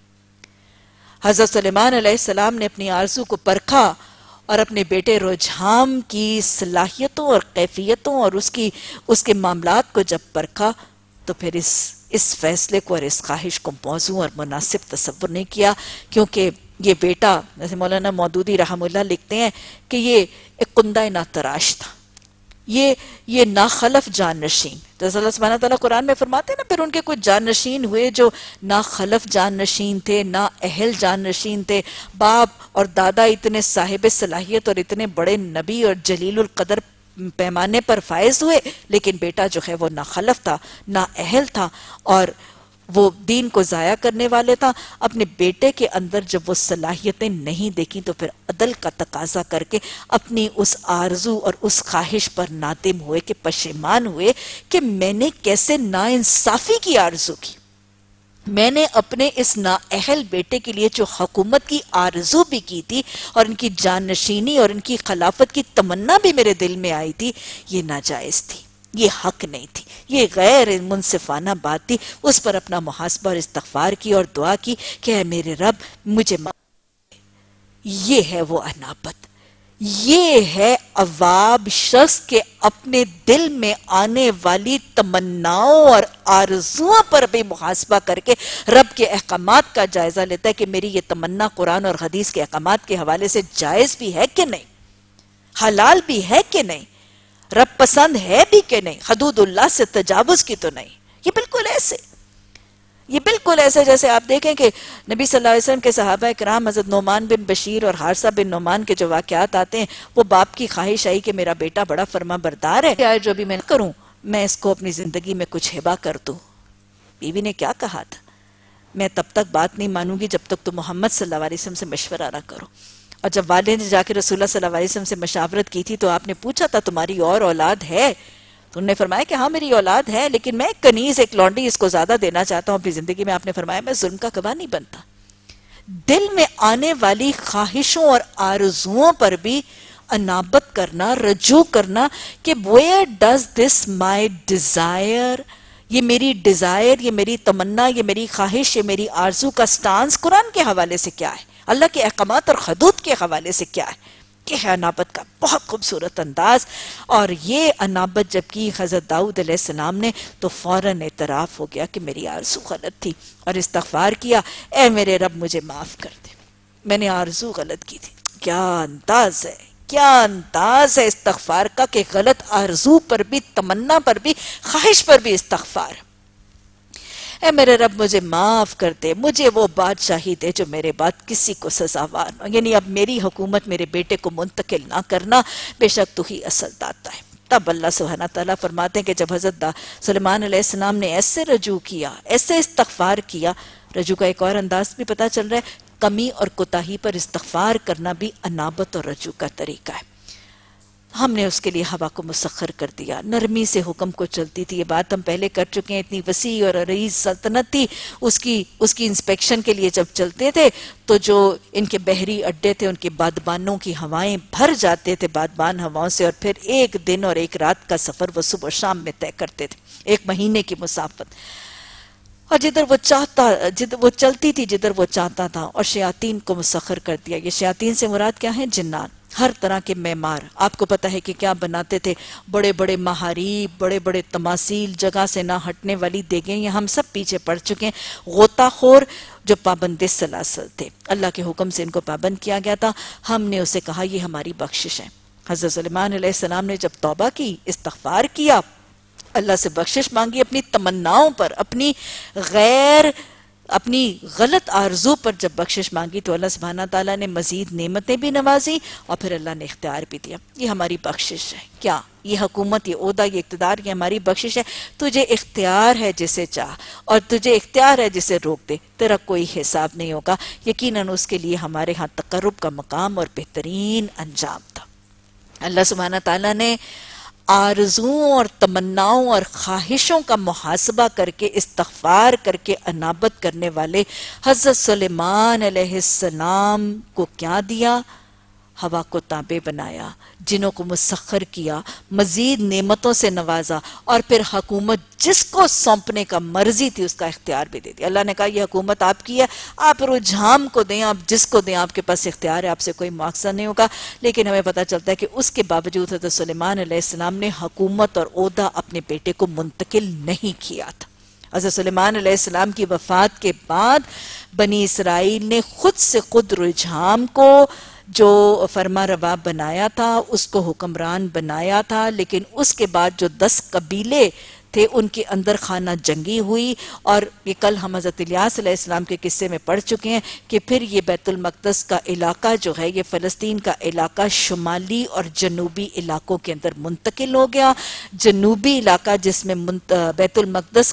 حضرت سلیمان علیہ السلام نے اپنی آرزو کو پرکھا اور اپنے بیٹے روجہام کی صلاحیتوں اور کیفیتوں اور اس کے معاملات کو جب پرکھا تو پھر اس فیصلے کو اور اس خواہش کو موزوں اور مناسب تصور نہیں کیا، کیونکہ یہ بیٹا، جیسے مولانا مودودی رحم اللہ لکھتے ہیں کہ یہ ایک کندہ ناتراش تھا، یہ ناخلف جانشین، جیسے اللہ سبحانہ تعالیٰ قرآن میں فرماتے ہیں نا، پھر ان کے کچھ جانشین ہوئے جو ناخلف جانشین تھے، نا اہل جانشین تھے۔ باپ اور دادا اتنے صاحب صلاحیت اور اتنے بڑے نبی اور جلیل القدر پیمانے پر فائز ہوئے، لیکن بیٹا جو ہے وہ ناخلف تھا، نا اہل تھا، اور وہ دین کو ضائع کرنے والے تھا۔ اپنے بیٹے کے اندر جب وہ صلاحیتیں نہیں دیکھیں تو پھر عدل کا تقاضا کر کے اپنی اس آرزو اور اس خواہش پر نادم ہوئے، کہ پشیمان ہوئے کہ میں نے کیسے ناانصافی کی آرزو کی، میں نے اپنے اس نااہل بیٹے کے لیے جو حکومت کی آرزو بھی کی تھی اور ان کی جانشینی اور ان کی خلافت کی تمنا بھی میرے دل میں آئی تھی، یہ ناجائز تھی، یہ حق نہیں تھی، یہ غیر منصفانہ بات تھی۔ اس پر اپنا محاسبہ اور استغفار کی اور دعا کی کہ اے میرے رب مجھے معاف۔ یہ ہے وہ انابت، یہ ہے اواب شخص کے اپنے دل میں آنے والی تمناؤں اور آرزوؤں پر بھی محاسبہ کر کے رب کے احکامات کا جائزہ لیتا ہے کہ میری یہ تمنا قرآن اور حدیث کے احکامات کے حوالے سے جائز بھی ہے کہ نہیں، حلال بھی ہے کہ نہیں، رب پسند ہے بھی کہ نہیں، حدود اللہ سے تجاوز کی تو نہیں۔ یہ بالکل ایسے جیسے آپ دیکھیں کہ نبی صلی اللہ علیہ وسلم کے صحابہ کرام حضرت نعمان بن بشیر اور حارثہ بن نعمان کے جو واقعات آتے ہیں، وہ باپ کی خواہش آئی کہ میرا بیٹا بڑا فرما بردار ہے، جو بھی میں کروں میں اس کو اپنی زندگی میں کچھ ہبہ کر دوں۔ بیوی نے کیا کہا تھا، میں تب تک بات نہیں مانوں گی جب تک تو محمد صلی اللہ علیہ وسلم سے مشورہ نہ کرو۔ اور جب والد نے جا کے رسول اللہ صلی اللہ علیہ وسلم سے مشاورت کی تھی تو آپ نے پوچھا تھا تمہاری اور اولاد ہے؟ تو انہوں نے فرمایا کہ ہاں میری اولاد ہے، لیکن میں ایک کنیز، ایک لونڈی اس کو زیادہ دینا چاہتا ہوں اپنی زندگی میں۔ آپ نے فرمایا میں ظلم کا گواہ نہیں بنتا۔ دل میں آنے والی خواہشوں اور آرزوؤں پر بھی انابت کرنا، رجوع کرنا کہ where does this my desire، یہ میری ڈیزائر، یہ میری تمنا، یہ میری خواہش، یہ میری آرزو کا سٹانس قرآن کے حوالے سے کیا ہے، اللہ کے احکامات اور حدود کے حوالے سے کیا ہے۔ یہ ہے انابت کا بہت خوبصورت انداز۔ اور یہ انابت جب کی حضرت داؤد علیہ السلام نے تو فوراً اعتراف ہو گیا کہ میری آرزو غلط تھی، اور استغفار کیا، اے میرے رب مجھے معاف کر دے، میں نے آرزو غلط کی تھی۔ کیا انداز ہے، کیا انداز ہے استغفار کا، کہ غلط آرزو پر بھی، تمنا پر بھی، خواہش پر بھی استغفار۔ اے میرے رب مجھے معاف کر دے، مجھے وہ بادشاہی دے جو میرے بعد کسی کو سزاوار نہ، یعنی اب میری حکومت میرے بیٹے کو منتقل نہ کرنا، بے شک تو ہی اصل داتا ہے۔ تب اللہ سبحانہ تعالیٰ فرماتے ہیں کہ جب حضرت سلیمان علیہ السلام نے ایسے رجوع کیا، ایسے استغفار کیا، رجوع کا ایک اور انداز بھی پتہ چل رہا ہے، کمی اور کوتاہی پر استغفار کرنا بھی انابت اور رجوع کا طریقہ ہے۔ ہم نے اس کے لیے ہوا کو مسخر کر دیا، نرمی سے حکم کو چلتی تھی، یہ بات ہم پہلے کر چکے ہیں، اتنی وسیع اور عریض سلطنت تھی، اس کی انسپیکشن کے لیے جب چلتے تھے تو جو ان کے بحری اڈے تھے ان کے بادبانوں کی ہوائیں بھر جاتے تھے بادبان ہواؤں سے، اور پھر ایک دن اور ایک رات کا سفر وہ صبح و شام میں طے کرتے تھے، ایک مہینے کی مسافت۔ اور جدھر وہ چلتی تھی جدھر وہ چاہتا تھا، اور شیاطین کو مسخر کر دیا۔ یہ شیاطین سے مراد کیا ہے؟ جنات، ہر طرح کے معمار۔ آپ کو پتا ہے کہ کیا بناتے تھے؟ بڑے بڑے محاریب، بڑے بڑے تماثیل، جگہ سے نہ ہٹنے والی دیگیں، یہ ہم سب پیچھے پڑ چکے ہیں۔ غوطہ خور جو پابند سلاسل تھے، اللہ کے حکم سے ان کو پابند کیا گیا تھا۔ ہم نے اسے کہا یہ ہماری بخشش ہے۔ حضرت سلیمان علیہ السلام نے جب توبہ کی، استغفار کیا، اللہ سے بخشش مانگی، اپنی تمناؤں پر، اپنی غلط آرزو پر جب بخشش مانگی، تو اللہ سبحانہ تعالیٰ نے مزید نعمتیں بھی نوازی، اور پھر اللہ نے اختیار بھی دیا۔ یہ ہماری بخشش ہے۔ کیا یہ حکومت، یہ عہدہ، یہ اقتدار، یہ ہماری بخشش ہے۔ تجھے اختیار ہے جسے چاہ، اور تجھے اختیار ہے جسے روک دے، تیرا کوئی حساب نہیں ہوگا۔ یقیناً اس کے لیے ہمارے ہاں تقرب کا مقام اور بہترین انجام تھا۔ اللہ سبحانہ تعالیٰ نے آرزوؤں اور تمناؤں اور خواہشوں کا محاسبہ کر کے، استغفار کر کے انابت کرنے والے حضرت سلیمان علیہ السلام کو کیا دیا؟ ہوا کو تابع بنایا، جنوں کو مسخر کیا، مزید نعمتوں سے نوازا، اور پھر حکومت جس کو سونپنے کا مرضی تھی اس کا اختیار بھی دے دیا۔ اللہ نے کہا یہ حکومت آپ کی ہے، آپ رجحان کو دیں، آپ جس کو دیں، آپ کے پاس اختیار ہے، آپ سے کوئی مواخذہ نہیں ہوگا۔ لیکن ہمیں پتہ چلتا ہے کہ اس کے باوجود حضرت سلیمان علیہ السلام نے حکومت اور عہدہ اپنے بیٹے کو منتقل نہیں کیا تھا۔ حضرت سلیمان علیہ السلام کی وفات کے بعد بنی اسرائیل نے خود سے خود رجحان کو جو فرما روا بنایا تھا، اس کو حکمران بنایا تھا، لیکن اس کے بعد جو 10 قبیلے تھے ان کے اندر خانہ جنگی ہوئی، اور یہ کل ہم حضرت الیاس علیہ السلام کے قصے میں پڑھ چکے ہیں کہ پھر یہ بیت المقدس کا علاقہ جو ہے، یہ فلسطین کا علاقہ شمالی اور جنوبی علاقوں کے اندر منتقل ہو گیا۔ جنوبی علاقہ جس میں بیت المقدس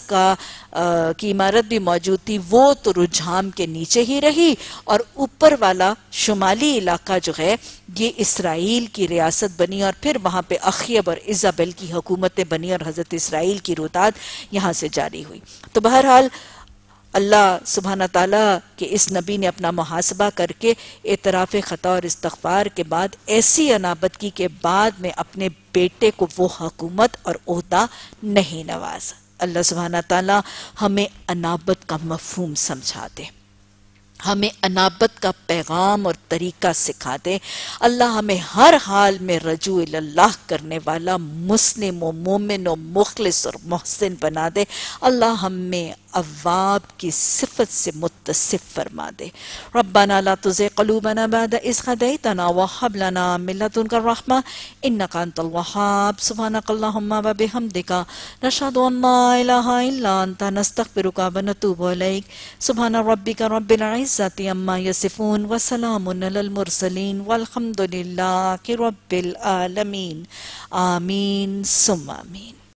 کی عمارت بھی موجود تھی، وہ تو رجحان کے نیچے ہی رہی، اور اوپر والا شمالی علاقہ جو ہے یہ اسرائیل کی ریاست بنی، اور پھر وہاں پہ اخیب اور ایزابل کی حکومتیں بنی، اور حضرت اسرائیل کی روداد یہاں سے جاری ہوئی۔ تو بہرحال اللہ سبحانہ تعالیٰ کے اس نبی نے اپنا محاسبہ کر کے اعتراف خطا اور استغفار کے بعد ایسی انابت کی کہ بعد میں اپنے بیٹے کو وہ حکومت اور عہدہ نہیں نوازا۔ اللہ سبحانہ تعالیٰ ہمیں انابت کا مفہوم سمجھا دے، ہمیں انابت کا پیغام اور طریقہ سکھا دے۔ اللہ ہمیں ہر حال میں رجوع اللہ کرنے والا مسلم و مومن و مخلص اور محسن بنا دے۔ اللہ ہمیں اواب کی صفت سے متصف فرما دے۔ ربنا لا تزغ قلوبنا بعد إذ هديتنا وهب لنا من لدنك الرحمة إنك أنت الوهاب۔ سبحانك اللهم وبحمدك نشهد أن لا إله إلا أنت نستغفرك ونتوب إليك۔ سبحان ربك رب العزة عما يصفون وسلام على المرسلين والحمد لله رب العالمين۔ آمين ثم آمين۔